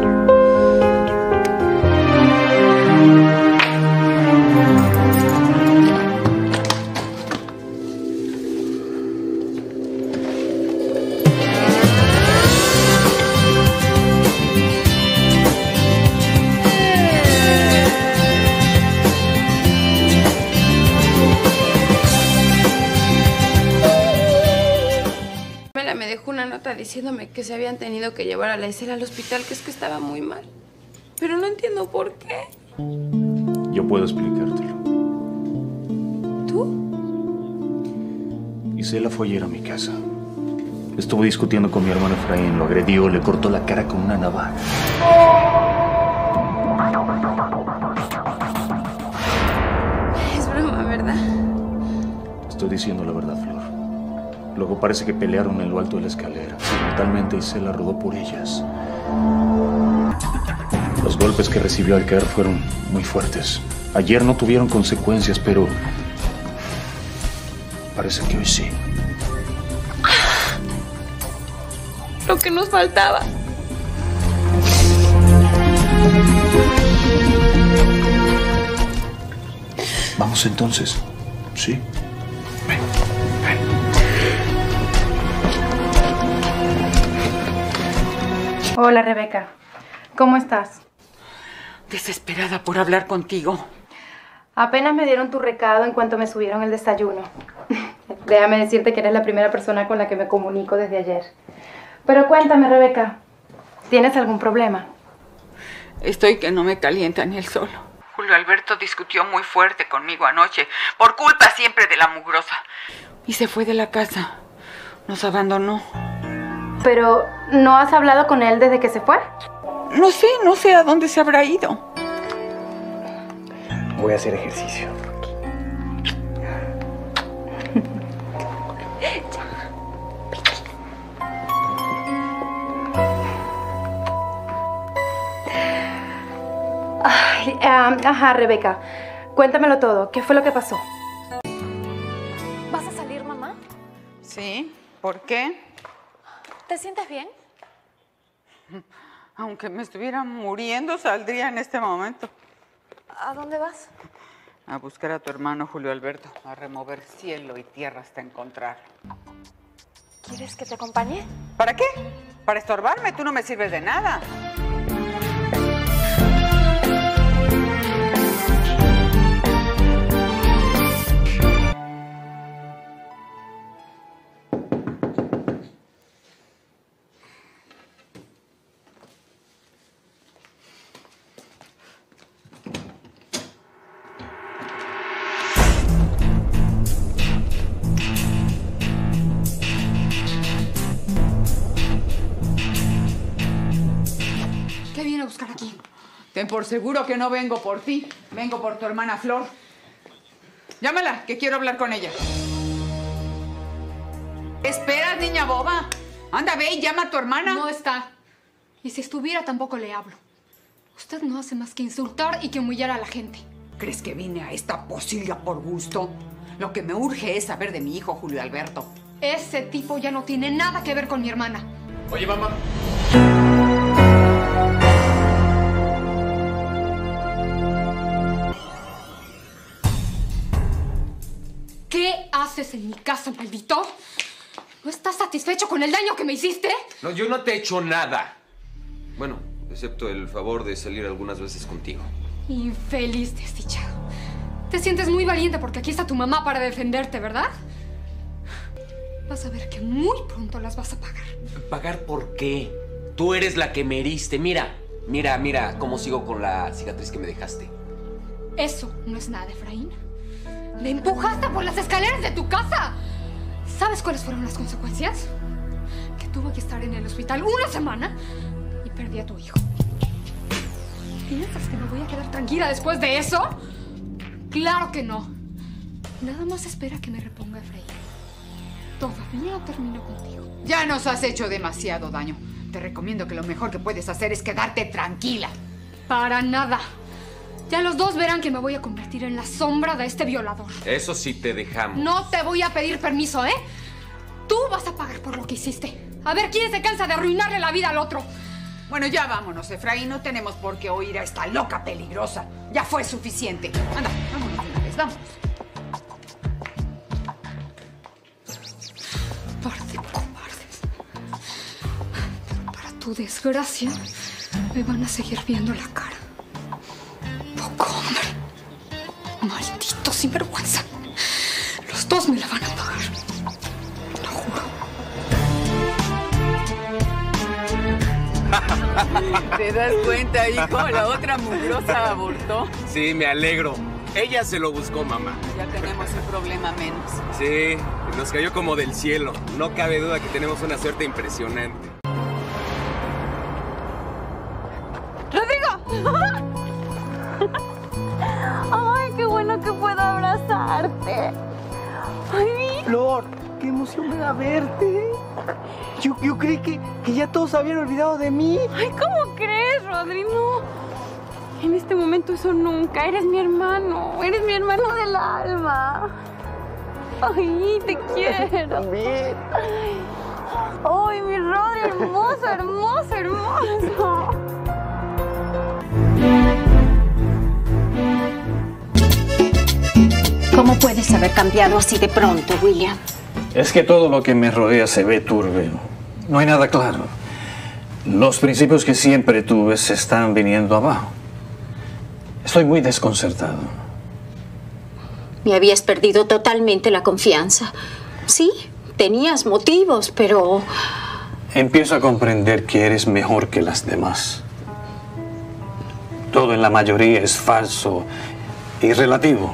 Me dejó una nota diciéndome que se habían tenido que llevar a la Isela al hospital, que es que estaba muy mal. Pero no entiendo por qué. Yo puedo explicártelo. ¿Tú? Isela fue ayer a mi casa. Estuvo discutiendo con mi hermano Efraín, lo agredió, le cortó la cara con una navaja. Es broma, ¿verdad? estoy diciendo la verdad, Flor. Luego parece que pelearon en lo alto de la escalera. Accidentalmente Isela rodó por ellas. Los golpes que recibió al caer fueron muy fuertes. Ayer no tuvieron consecuencias, pero parece que hoy sí. Lo que nos faltaba. Vamos entonces. ¿Sí? Ven, ven. Hola, Rebeca. ¿Cómo estás? Desesperada por hablar contigo. Apenas me dieron tu recado en cuanto me subieron el desayuno. Déjame decirte que eres la primera persona con la que me comunico desde ayer. Pero cuéntame, Rebeca, ¿tienes algún problema? Estoy que no me calienta ni el sol. Julio Alberto discutió muy fuerte conmigo anoche, por culpa siempre de la mugrosa. Y se fue de la casa. Nos abandonó. ¿Pero no has hablado con él desde que se fue? No sé a dónde se habrá ido. Voy a hacer ejercicio. Ay, ajá, Rebeca. Cuéntamelo todo. ¿Qué fue lo que pasó? ¿Vas a salir, mamá? Sí. ¿Por qué? ¿Te sientes bien? Aunque me estuviera muriendo, saldría en este momento. ¿A dónde vas? A buscar a tu hermano Julio Alberto, a remover cielo y tierra hasta encontrarlo. ¿Quieres que te acompañe? ¿Para qué? ¿Para estorbarme? Tú no me sirves de nada. ¿Qué viene a buscar aquí? Ten por seguro que no vengo por ti. Vengo por tu hermana Flor. Llámala, que quiero hablar con ella. Espera, niña boba. Anda, ve y llama a tu hermana. No está. Y si estuviera, tampoco le hablo. Usted no hace más que insultar y que humillar a la gente. ¿Crees que vine a esta pocilla por gusto? Lo que me urge es saber de mi hijo Julio Alberto. Ese tipo ya no tiene nada que ver con mi hermana. Oye, mamá. ¿Qué haces en mi casa, maldito? ¿No estás satisfecho con el daño que me hiciste? No, yo no te he hecho nada. Bueno, excepto el favor de salir algunas veces contigo. Infeliz desdichado. Te sientes muy valiente porque aquí está tu mamá para defenderte, ¿verdad? Vas a ver que muy pronto las vas a pagar. ¿Pagar por qué? Tú eres la que me heriste. Mira cómo sigo con la cicatriz que me dejaste. Eso no es nada, Efraín. ¡Me empujaste por las escaleras de tu casa! ¿Sabes cuáles fueron las consecuencias? Que tuve que estar en el hospital una semana y perdí a tu hijo. ¿Piensas que me voy a quedar tranquila después de eso? ¡Claro que no! Nada más espera que me reponga, Efraín. Todavía no termino contigo. Ya nos has hecho demasiado daño. Te recomiendo que lo mejor que puedes hacer es quedarte tranquila. Para nada. Ya los dos verán que me voy a convertir en la sombra de este violador. Eso sí te dejamos. No te voy a pedir permiso, ¿eh? Tú vas a pagar por lo que hiciste. A ver quién se cansa de arruinarle la vida al otro. Bueno, ya vámonos, Efraín. No tenemos por qué oír a esta loca peligrosa. Ya fue suficiente. Anda, vámonos de una vez, vámonos. Par de cobardes. Pero para tu desgracia, me van a seguir viendo la cara. Poco hombre. Maldito sinvergüenza. Los dos me la van a pagar. Lo juro. ¿Te das cuenta, hijo? La otra mugrosa abortó. Sí, me alegro. Ella se lo buscó, mamá. Ya tenemos un problema menos. Sí, nos cayó como del cielo. No cabe duda que tenemos una suerte impresionante. ¡Rodrigo! ¡Ay, qué bueno que puedo abrazarte! Ay. Flor, qué emoción ver a verte. Yo creí que ya todos habían olvidado de mí. Ay, ¿cómo crees, Rodri? No. En este momento eso nunca. Eres mi hermano del alma. Ay, te quiero. También. Ay, mi Rodri, hermoso, hermoso, hermoso. ¿Cómo puedes haber cambiado así de pronto, William? Es que todo lo que me rodea se ve turbio. No hay nada claro. Los principios que siempre tuve se están viniendo abajo. Estoy muy desconcertado. Me habías perdido totalmente la confianza. Sí, tenías motivos, pero... Empiezo a comprender que eres mejor que las demás. Todo en la mayoría es falso y relativo.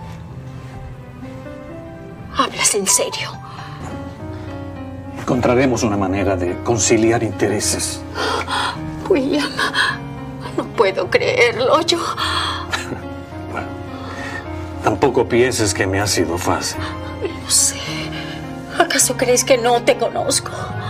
¿Hablas en serio? Encontraremos una manera de conciliar intereses. William, no puedo creerlo. Yo... Bueno, tampoco pienses que me ha sido fácil. Lo sé. ¿Acaso crees que no te conozco?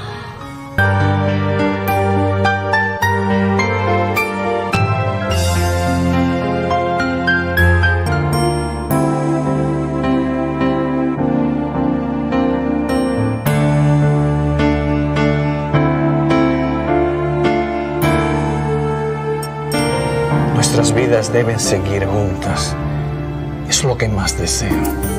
Nuestras vidas deben seguir juntas. Es lo que más deseo.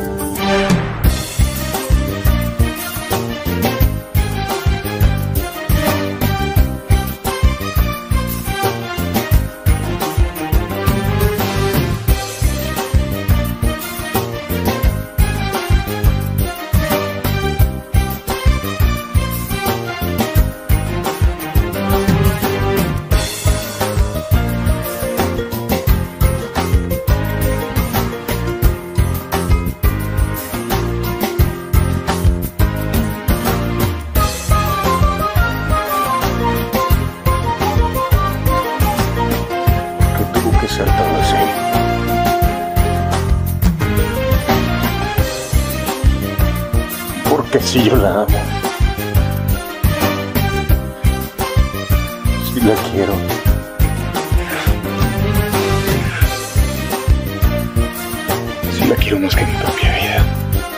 Porque si yo la amo, si la quiero, si la quiero más que mi propia vida.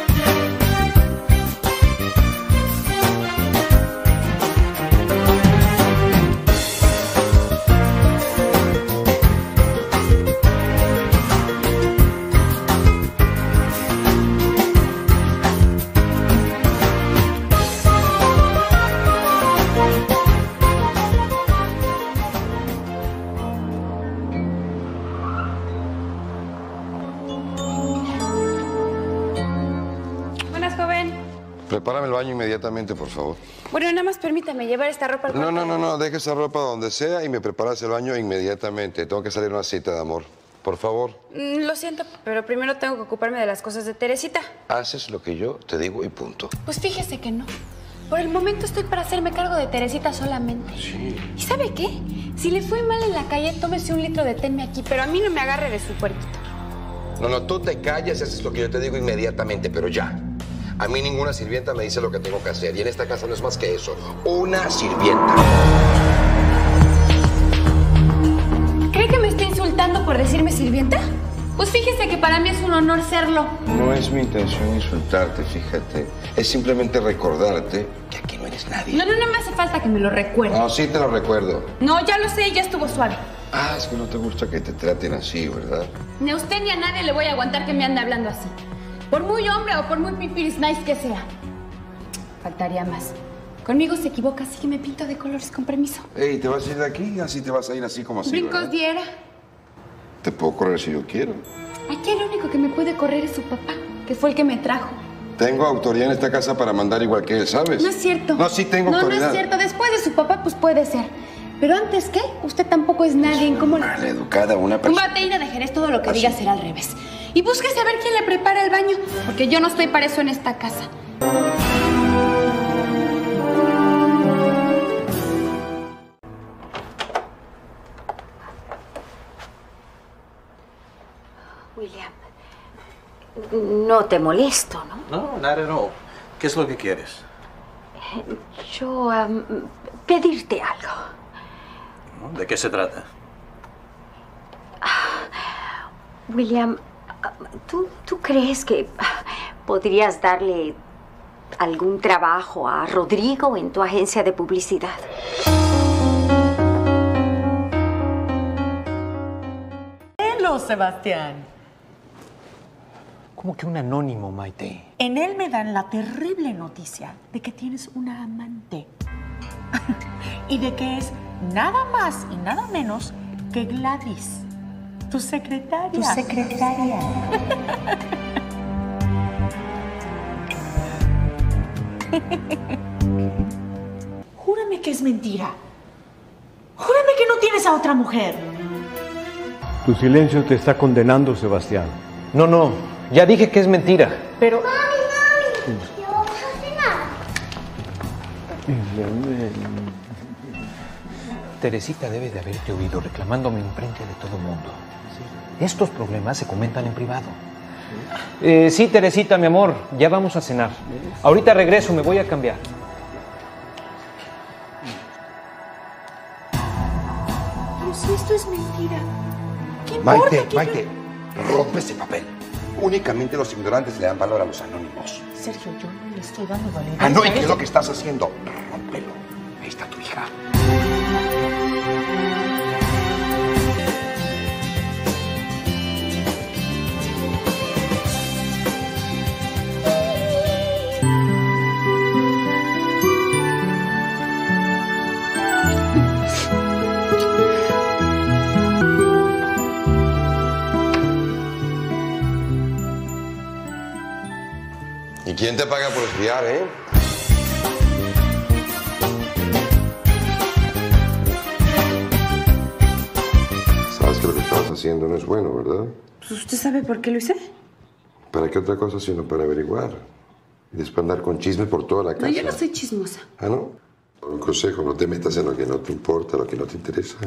Prepárame el baño inmediatamente, por favor. Bueno, nada más permítame llevar esta ropa al cuarto. No, deje esa ropa donde sea y me preparas el baño inmediatamente. Tengo que salir a una cita de amor. Por favor. Lo siento, pero primero tengo que ocuparme de las cosas de Teresita. Haces lo que yo te digo y punto. Pues fíjese que no. Por el momento estoy para hacerme cargo de Teresita solamente. Sí. ¿Y sabe qué? Si le fue mal en la calle, tómese un litro de tenme aquí, pero a mí no me agarre de su puerquito. No, tú te callas y haces lo que yo te digo inmediatamente, pero ya. A mí ninguna sirvienta me dice lo que tengo que hacer. Y en esta casa no es más que eso. Una sirvienta. ¿Cree que me está insultando por decirme sirvienta? Pues fíjese que para mí es un honor serlo. No es mi intención insultarte, fíjate. Es simplemente recordarte que aquí no eres nadie. No me hace falta que me lo recuerde. No, sí te lo recuerdo. No, ya lo sé, ya estuvo suave. Ah, es que no te gusta que te traten así, ¿verdad? Ni a usted ni a nadie le voy a aguantar que me ande hablando así. Por muy hombre o por muy pipiris nice que sea. Faltaría más. Conmigo se equivoca, así que me pinto de colores, con permiso. Ey, ¿te vas a ir de aquí? Así te vas a ir así como así, Brincos ¿verdad? diera. Te puedo correr si yo quiero. Aquí el único que me puede correr es su papá, que fue el que me trajo. Tengo autoridad en esta casa para mandar igual que él, ¿sabes? No es cierto. No, sí tengo autoridad. No es cierto. Después de su papá, pues puede ser. Pero antes, ¿qué? Usted tampoco es nadie. ¿Cómo? Maleducada, una Un persona. bateína de Jerez, todo lo que diga será al revés. Y búsquese a ver quién le prepara el baño, porque yo no estoy para eso en esta casa. William, No te molesto, ¿no? No, nada, no. ¿Qué es lo que quieres? Yo, pedirte algo. ¿De qué se trata? William, ¿tú crees que podrías darle algún trabajo a Rodrigo en tu agencia de publicidad? Hello, Sebastián. ¿Cómo que un anónimo, Maite? En él me dan la terrible noticia de que tienes una amante. Y de que es nada más y nada menos que Gladys, tu secretaria. Tu secretaria. Júrame que es mentira. Júrame que no tienes a otra mujer. Tu silencio te está condenando, Sebastián. No, ya dije que es mentira. Pero... Mami, yo voy a cenar. Teresita debe de haberte oído reclamándome enfrente de todo el mundo. Estos problemas se comentan en privado. Sí, Teresita, mi amor, ya vamos a cenar. Ahorita regreso, me voy a cambiar. Pero si esto es mentira, ¿qué importa? Maite, rompe ese papel. Únicamente los ignorantes le dan valor a los anónimos. Sergio, yo no le estoy dando valor. Ah, no, ¿y qué es lo que estás haciendo? Rómpelo. Ahí está tu hija. ¿Y quién te paga por estudiar, Sabes que lo que estabas haciendo no es bueno, ¿verdad? Pues usted sabe por qué lo hice. ¿Para qué otra cosa sino para averiguar? Y después andar con chismes por toda la casa. No, yo no soy chismosa. ¿Ah, no? Un consejo, no te metas en lo que no te importa, lo que no te interesa.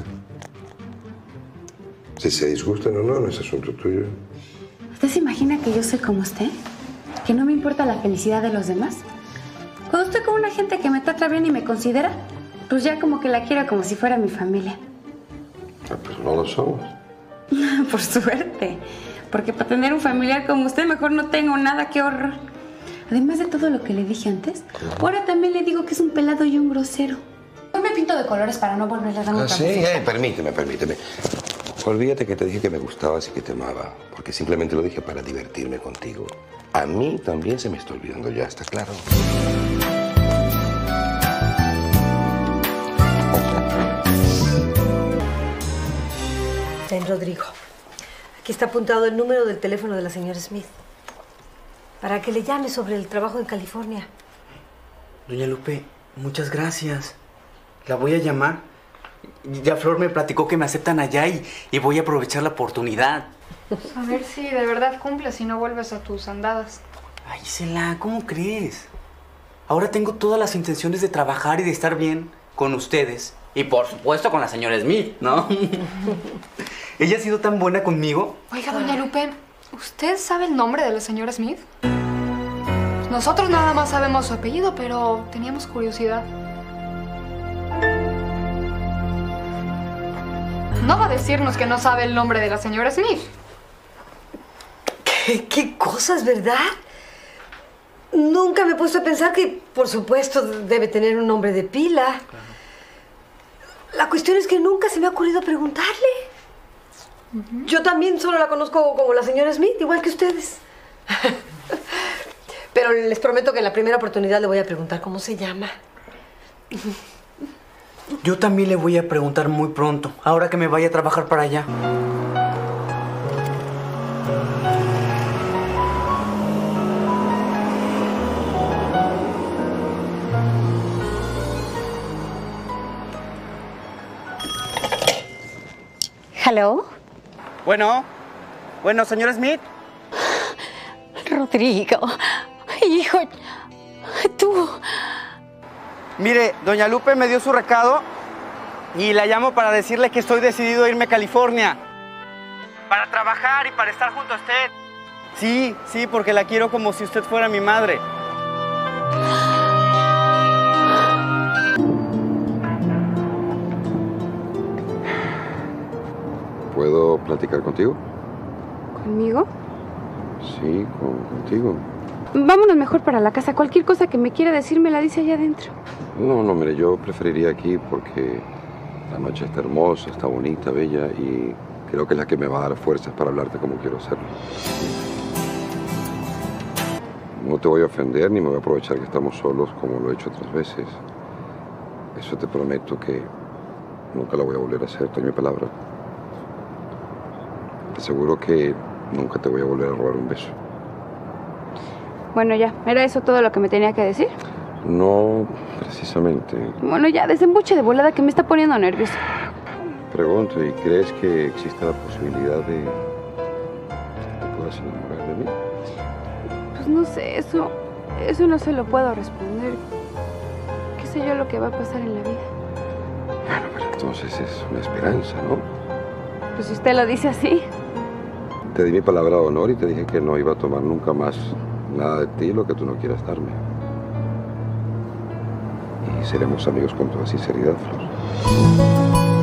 Si se disgustan o no, no es asunto tuyo. ¿Usted se imagina que yo soy como usted? ¿Que no me importa la felicidad de los demás? Cuando estoy con una gente que me trata bien y me considera, pues ya como que la quiero como si fuera mi familia. Ah, pero no lo somos. Por suerte. Porque para tener un familiar como usted, mejor no tengo nada, qué horror. Además de todo lo que le dije antes, ahora también le digo que es un pelado y un grosero. Hoy me pinto de colores para no volverle a dar otra Sí, vez. permíteme. Olvídate que te dije que me gustabas y que te amaba, porque simplemente lo dije para divertirme contigo. A mí también se me está olvidando ya, ¿está claro? Ten, Rodrigo. Aquí está apuntado el número del teléfono de la señora Smith. Para que le llame sobre el trabajo en California. Doña Lupe, muchas gracias. La voy a llamar. Ya Flor me platicó que me aceptan allá y voy a aprovechar la oportunidad. A ver si de verdad cumples y no vuelves a tus andadas. Ay, Cela, ¿cómo crees? Ahora tengo todas las intenciones de trabajar y de estar bien con ustedes. Y por supuesto con la señora Smith, ¿no? Ella ha sido tan buena conmigo. Oiga, doña Lupe, ¿usted sabe el nombre de la señora Smith? Nosotros nada más sabemos su apellido, pero teníamos curiosidad. No va a decirnos que no sabe el nombre de la señora Smith. ¿Qué cosas, verdad? Nunca me he puesto a pensar que, por supuesto, debe tener un nombre de pila. La cuestión es que nunca se me ha ocurrido preguntarle. Yo también solo la conozco como la señora Smith, igual que ustedes. Pero les prometo que en la primera oportunidad le voy a preguntar cómo se llama. Yo también le voy a preguntar muy pronto, ahora que me vaya a trabajar para allá. ¿Hello? Bueno, señora Smith. Rodrigo, hijo, tú... Mire, doña Lupe me dio su recado y la llamo para decirle que estoy decidido a irme a California. Para trabajar y para estar junto a usted. Sí, sí, porque la quiero como si usted fuera mi madre. ¿Puedo platicar contigo? ¿Conmigo? Sí, contigo. Vámonos mejor para la casa. Cualquier cosa que me quiera decir me la dice allá adentro. No, mire, yo preferiría aquí porque la noche está hermosa, está bonita, bella y creo que es la que me va a dar fuerzas para hablarte como quiero hacerlo. No te voy a ofender ni me voy a aprovechar que estamos solos como lo he hecho otras veces. Eso te prometo que nunca la voy a volver a hacer, te doy mi palabra. Te aseguro que nunca te voy a volver a robar un beso. Bueno, ya. ¿Era eso todo lo que me tenía que decir? No, precisamente. Bueno, ya, desembuche de volada que me está poniendo nerviosa. Pregunto, ¿y crees que existe la posibilidad de que te puedas enamorar de mí? Pues no sé, eso no se lo puedo responder. ¿Qué sé yo lo que va a pasar en la vida? Bueno, pero entonces es una esperanza, ¿no? Pues si usted lo dice así. Te di mi palabra de honor y te dije que no iba a tomar nunca más nada de ti lo que tú no quieras darme. Y seremos amigos con toda sinceridad, Flor.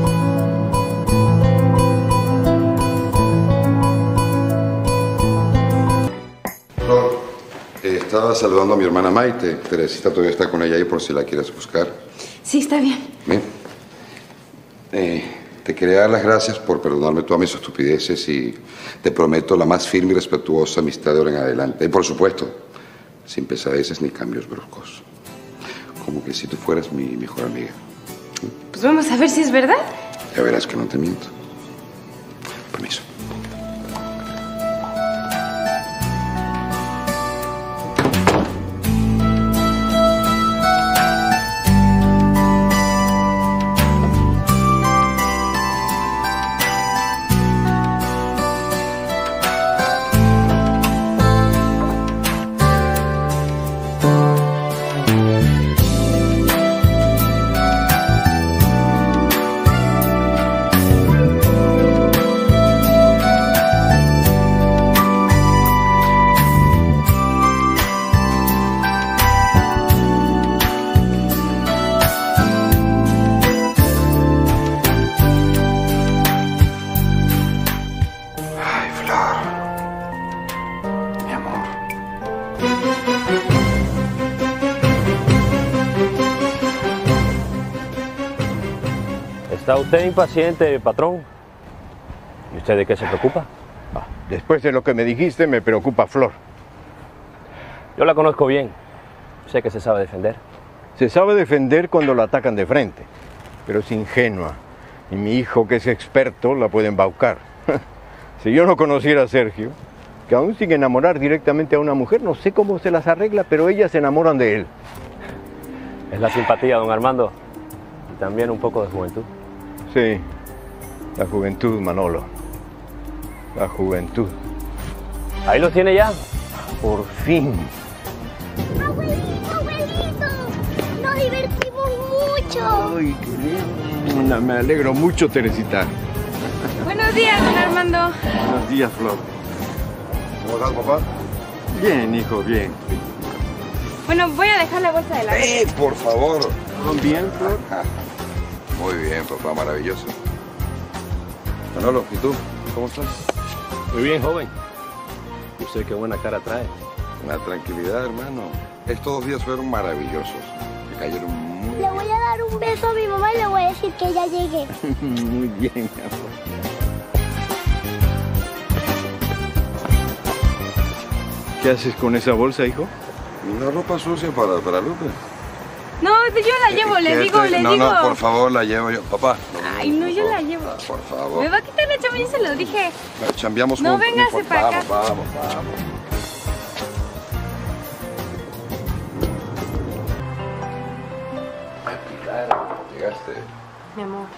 Flor, estaba saludando a mi hermana Maite. Teresita todavía está con ella ahí por si la quieres buscar. Sí, está bien. Bien. Te quería dar las gracias por perdonarme todas mis estupideces y te prometo la más firme y respetuosa amistad de ahora en adelante. Y por supuesto, sin pesadeces ni cambios bruscos. Como que si tú fueras mi mejor amiga. Pues vamos a ver si es verdad. Ya verás que no te miento. Permiso. ¿Está usted impaciente, patrón? ¿Y usted de qué se preocupa? Después de lo que me dijiste, me preocupa Flor. Yo la conozco bien. Sé que se sabe defender. Se sabe defender cuando la atacan de frente, pero es ingenua. Y mi hijo, que es experto, la puede embaucar. Si yo no conociera a Sergio, que aún sin enamorar directamente a una mujer, no sé cómo se las arregla, pero ellas se enamoran de él. Es la simpatía, don Armando. Y también un poco de juventud. Sí, la juventud, Manolo. La juventud. Ahí lo tiene ya. Por fin. ¡Abuelito! ¡Nos divertimos mucho! Ay, qué linda. Me alegro mucho, Teresita. Buenos días, don Armando. Buenos días, Flor. ¿Cómo estás, papá? Bien, hijo, bien. Bueno, voy a dejar la bolsa de la... Por favor. ¿Todo bien, Flor? Muy bien, papá, maravilloso. Manolo, ¿y tú? ¿Cómo estás? Muy bien, joven. ¿Y usted qué buena cara trae? Una tranquilidad, hermano. Estos 2 días fueron maravillosos. Me cayeron muy Le voy a dar un beso a mi mamá y le voy a decir que ya llegué. Muy bien, amor. ¿Qué haces con esa bolsa, hijo? Una ropa sucia para Lupe. No, yo la llevo, le digo. No, por favor, la llevo yo. Papá. Ay, no, yo la llevo. Por favor. Me va a quitar la chamba, yo se lo dije. Chambeamos No, juntos. véngase para acá. Vamos. Claro, llegaste. Mi amor.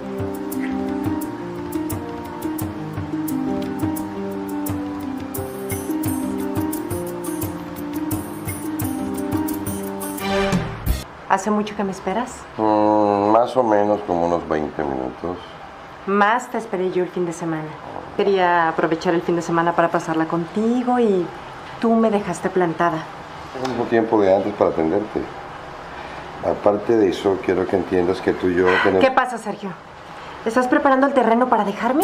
¿Hace mucho que me esperas? Más o menos como unos 20 minutos. Más te esperé yo el fin de semana. Quería aprovechar el fin de semana para pasarla contigo y tú me dejaste plantada. Tengo tiempo de antes para atenderte. Aparte de eso, quiero que entiendas que tú y yo tenemos... ¿Qué pasa, Sergio? ¿Estás preparando el terreno para dejarme?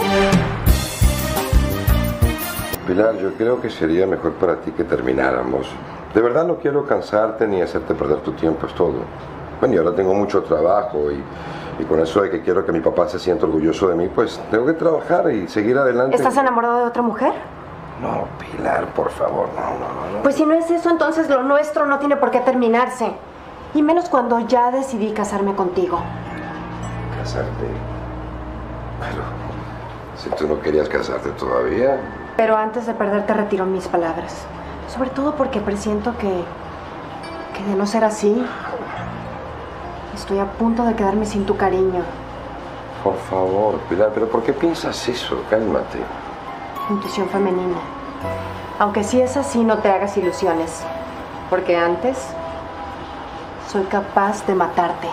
Pilar, yo creo que sería mejor para ti que termináramos. De verdad no quiero cansarte ni hacerte perder tu tiempo, es todo. Bueno, y ahora tengo mucho trabajo y con eso de que quiero que mi papá se sienta orgulloso de mí, pues tengo que trabajar y seguir adelante. ¿Estás enamorado de otra mujer? No, Pilar, por favor, no. Pues si no es eso, entonces lo nuestro no tiene por qué terminarse. Y menos cuando ya decidí casarme contigo. ¿Casarte? Pero, si tú no querías casarte todavía... Pero antes de perderte retiro mis palabras. Sobre todo porque presiento que de no ser así, estoy a punto de quedarme sin tu cariño. Por favor, Pilar, ¿pero por qué piensas eso? Cálmate. Intuición femenina. Aunque si es así, no te hagas ilusiones. Porque antes soy capaz de matarte.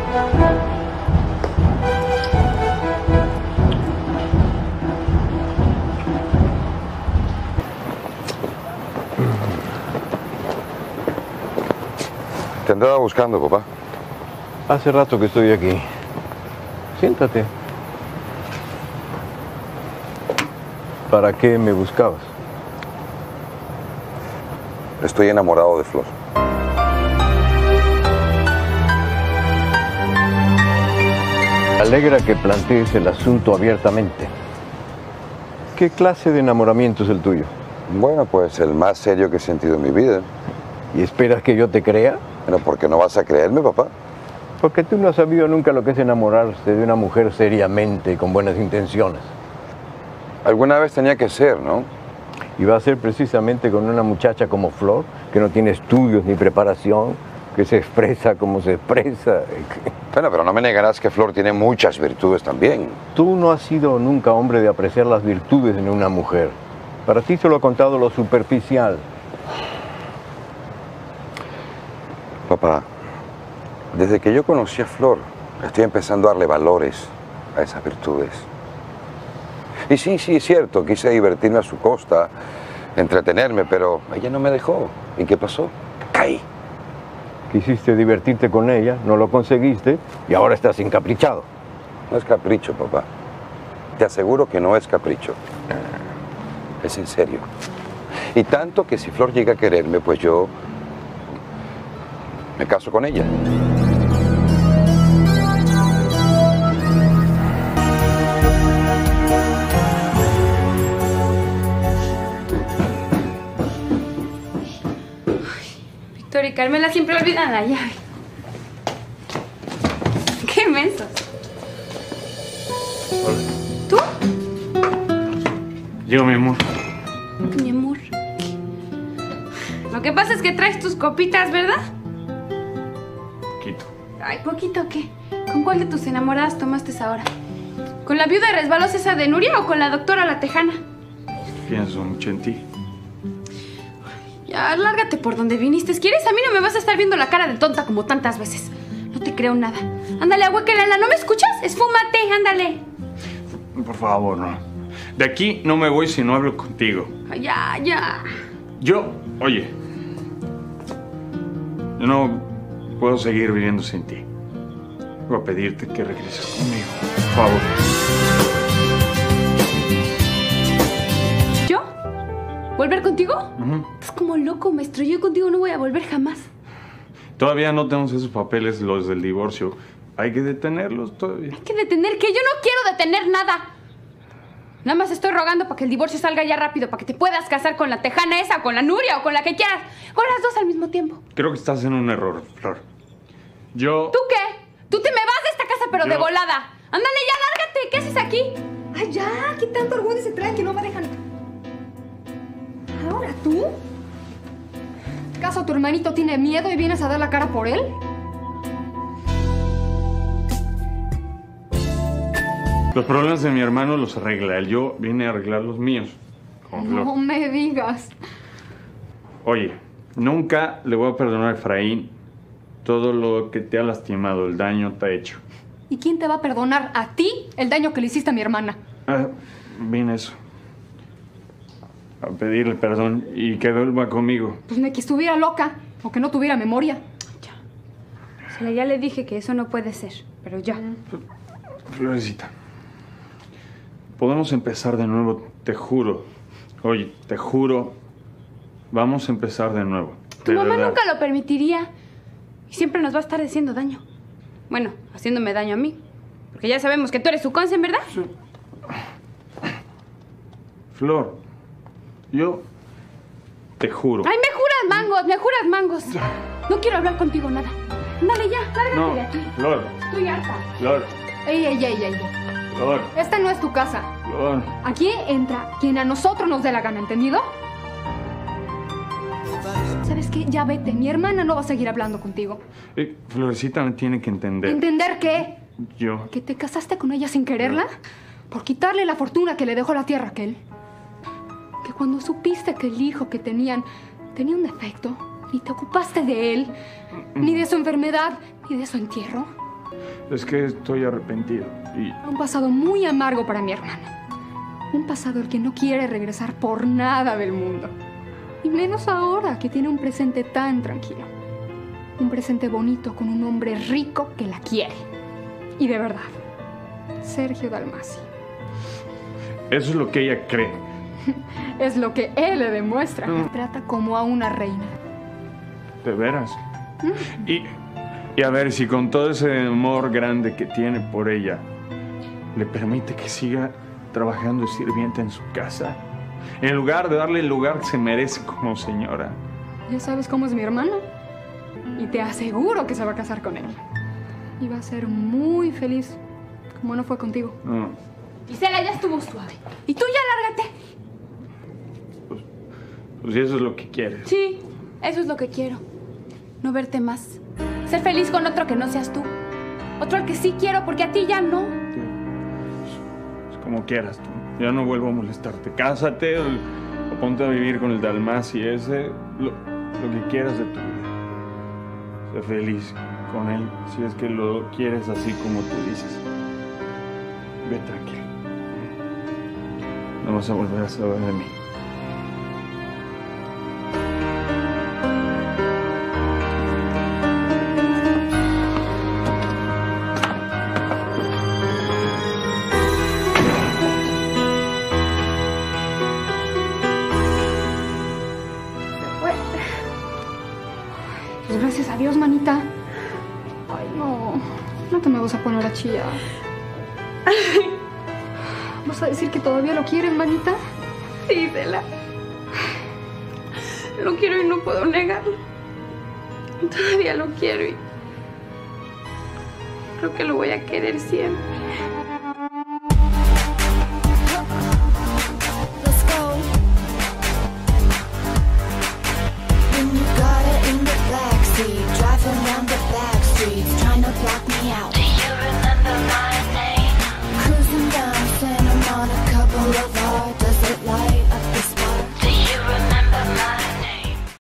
Te andaba buscando, papá. Hace rato que estoy aquí. Siéntate. ¿Para qué me buscabas? Estoy enamorado de Flor. Me alegra que plantees el asunto abiertamente. ¿Qué clase de enamoramiento es el tuyo? Bueno, pues el más serio que he sentido en mi vida. ¿Y esperas que yo te crea? Bueno, ¿por qué no vas a creerme, papá? Porque tú no has sabido nunca lo que es enamorarse de una mujer seriamente y con buenas intenciones. Alguna vez tenía que ser, ¿no? Y va a ser precisamente con una muchacha como Flor, que no tiene estudios ni preparación, que se expresa como se expresa. Bueno, pero no me negarás que Flor tiene muchas virtudes también. Tú no has sido nunca hombre de apreciar las virtudes en una mujer. Para ti solo he contado lo superficial. Papá, desde que yo conocí a Flor, estoy empezando a darle valores a esas virtudes. Y sí, es cierto, quise divertirme a su costa, entretenerme, pero ella no me dejó. ¿Y qué pasó? Caí. Quisiste divertirte con ella, no lo conseguiste y ahora estás encaprichado. No es capricho, papá. Te aseguro que no es capricho. Es en serio. Y tanto que si Flor llega a quererme, pues yo me caso con ella. Víctor y Carmela siempre olvidan la llave. ¡Qué mensos! ¿Tú? Yo, mi amor. Mi amor. Lo que pasa es que traes tus copitas, ¿verdad? Poquito. Ay, ¿poquito qué? ¿Con cuál de tus enamoradas tomaste ahora? ¿Con la viuda resbalosa esa de Nuria o con la doctora la tejana? Pienso mucho en ti. Ya, lárgate por donde viniste. ¿Quieres? A mí no me vas a estar viendo la cara de tonta como tantas veces. No te creo nada. Ándale, ahuéquenla. ¿No me escuchas? Esfúmate, ándale. Por favor, no. De aquí no me voy si no hablo contigo. Ay, ya. Oye, yo no puedo seguir viviendo sin ti. Voy a pedirte que regreses conmigo, por favor. ¿Yo? ¿Volver contigo? Estás como loco, maestro. Yo contigo no voy a volver jamás. Todavía no tenemos esos papeles, los del divorcio. Hay que detenerlos todavía. ¿Hay que detener qué? Yo no quiero detener nada. Nada más estoy rogando para que el divorcio salga ya rápido, para que te puedas casar con la tejana esa, o con la Nuria, o con la que quieras. Con las dos al mismo tiempo. Creo que estás en un error, Flor. ¿Tú qué? Tú te me vas de esta casa, pero de volada. Ándale, ya, lárgate. ¿Qué haces aquí? Ay, ya, ¿qué tanto orgullo se traen que no me dejan? ¿Ahora tú? ¿Acaso tu hermanito tiene miedo y vienes a dar la cara por él? Los problemas de mi hermano los arregla él. Yo vine a arreglar los míos. Con Flor. No me digas. Oye, nunca le voy a perdonar a Efraín todo lo que te ha lastimado, el daño te ha hecho. ¿Y quién te va a perdonar a ti el daño que le hiciste a mi hermana? Bien eso. a pedirle perdón y que vuelva conmigo. Pues ni que estuviera loca o que no tuviera memoria. O sea, ya le dije que eso no puede ser, pero ya. Florecita, podemos empezar de nuevo, te juro. Oye, te juro, vamos a empezar de nuevo. Tu mamá nunca lo permitiría y siempre nos va a estar haciendo daño. Bueno, haciéndome daño a mí. Porque ya sabemos que tú eres su consen, ¿verdad? Sí. Flor, yo te juro. ¡Ay, me juras mangos! ¡Me juras mangos! No quiero hablar contigo nada. Ándale ya, lárgate de aquí. Flor. Estoy harta. Flor. Ey. Flor. Esta no es tu casa. Flor. Aquí entra quien a nosotros nos dé la gana, ¿entendido? ¿Sabes qué? Ya vete. Mi hermana no va a seguir hablando contigo. Florecita me tiene que entender. ¿Entender qué? Yo. ¿Que te casaste con ella sin quererla? Por quitarle la fortuna que le dejó la tierra a aquel. Que cuando supiste que el hijo que tenían tenía un defecto, ni te ocupaste de él, ni de su enfermedad, ni de su entierro. Es que estoy arrepentido y... Un pasado muy amargo para mi hermana. Un pasado el que no quiere regresar por nada del mundo. Y menos ahora que tiene un presente tan tranquilo. Un presente bonito con un hombre rico que la quiere. Y de verdad, Sergio Dalmasi. Eso es lo que ella cree. Es lo que él le demuestra. La trata como a una reina. ¿De veras? Y a ver, si con todo ese amor grande que tiene por ella, le permite que siga trabajando de sirvienta en su casa, en lugar de darle el lugar que se merece como señora. Ya sabes cómo es mi hermana. Y te aseguro que se va a casar con él. Y va a ser muy feliz, como no fue contigo. No. Gisela, ya estuvo suave. Y tú ya lárgate. Pues eso es lo que quieres. Sí, eso es lo que quiero. No verte más. Ser feliz con otro que no seas tú. Otro al que sí quiero, porque a ti ya no. Es como quieras tú. Ya no vuelvo a molestarte. Cásate o ponte a vivir con el Dalmasi ese. Lo que quieras de tu vida. Sé feliz con él, si es que lo quieres así como tú dices. Ve tranquilo. No vas a volver a saber de mí. Pues gracias a Dios, manita. Ay, no te me vas a poner a chillar. ¿Vas a decir que todavía lo quieres, manita? Sí, Cela. Lo quiero y no puedo negarlo. Todavía lo quiero y creo que lo voy a querer siempre.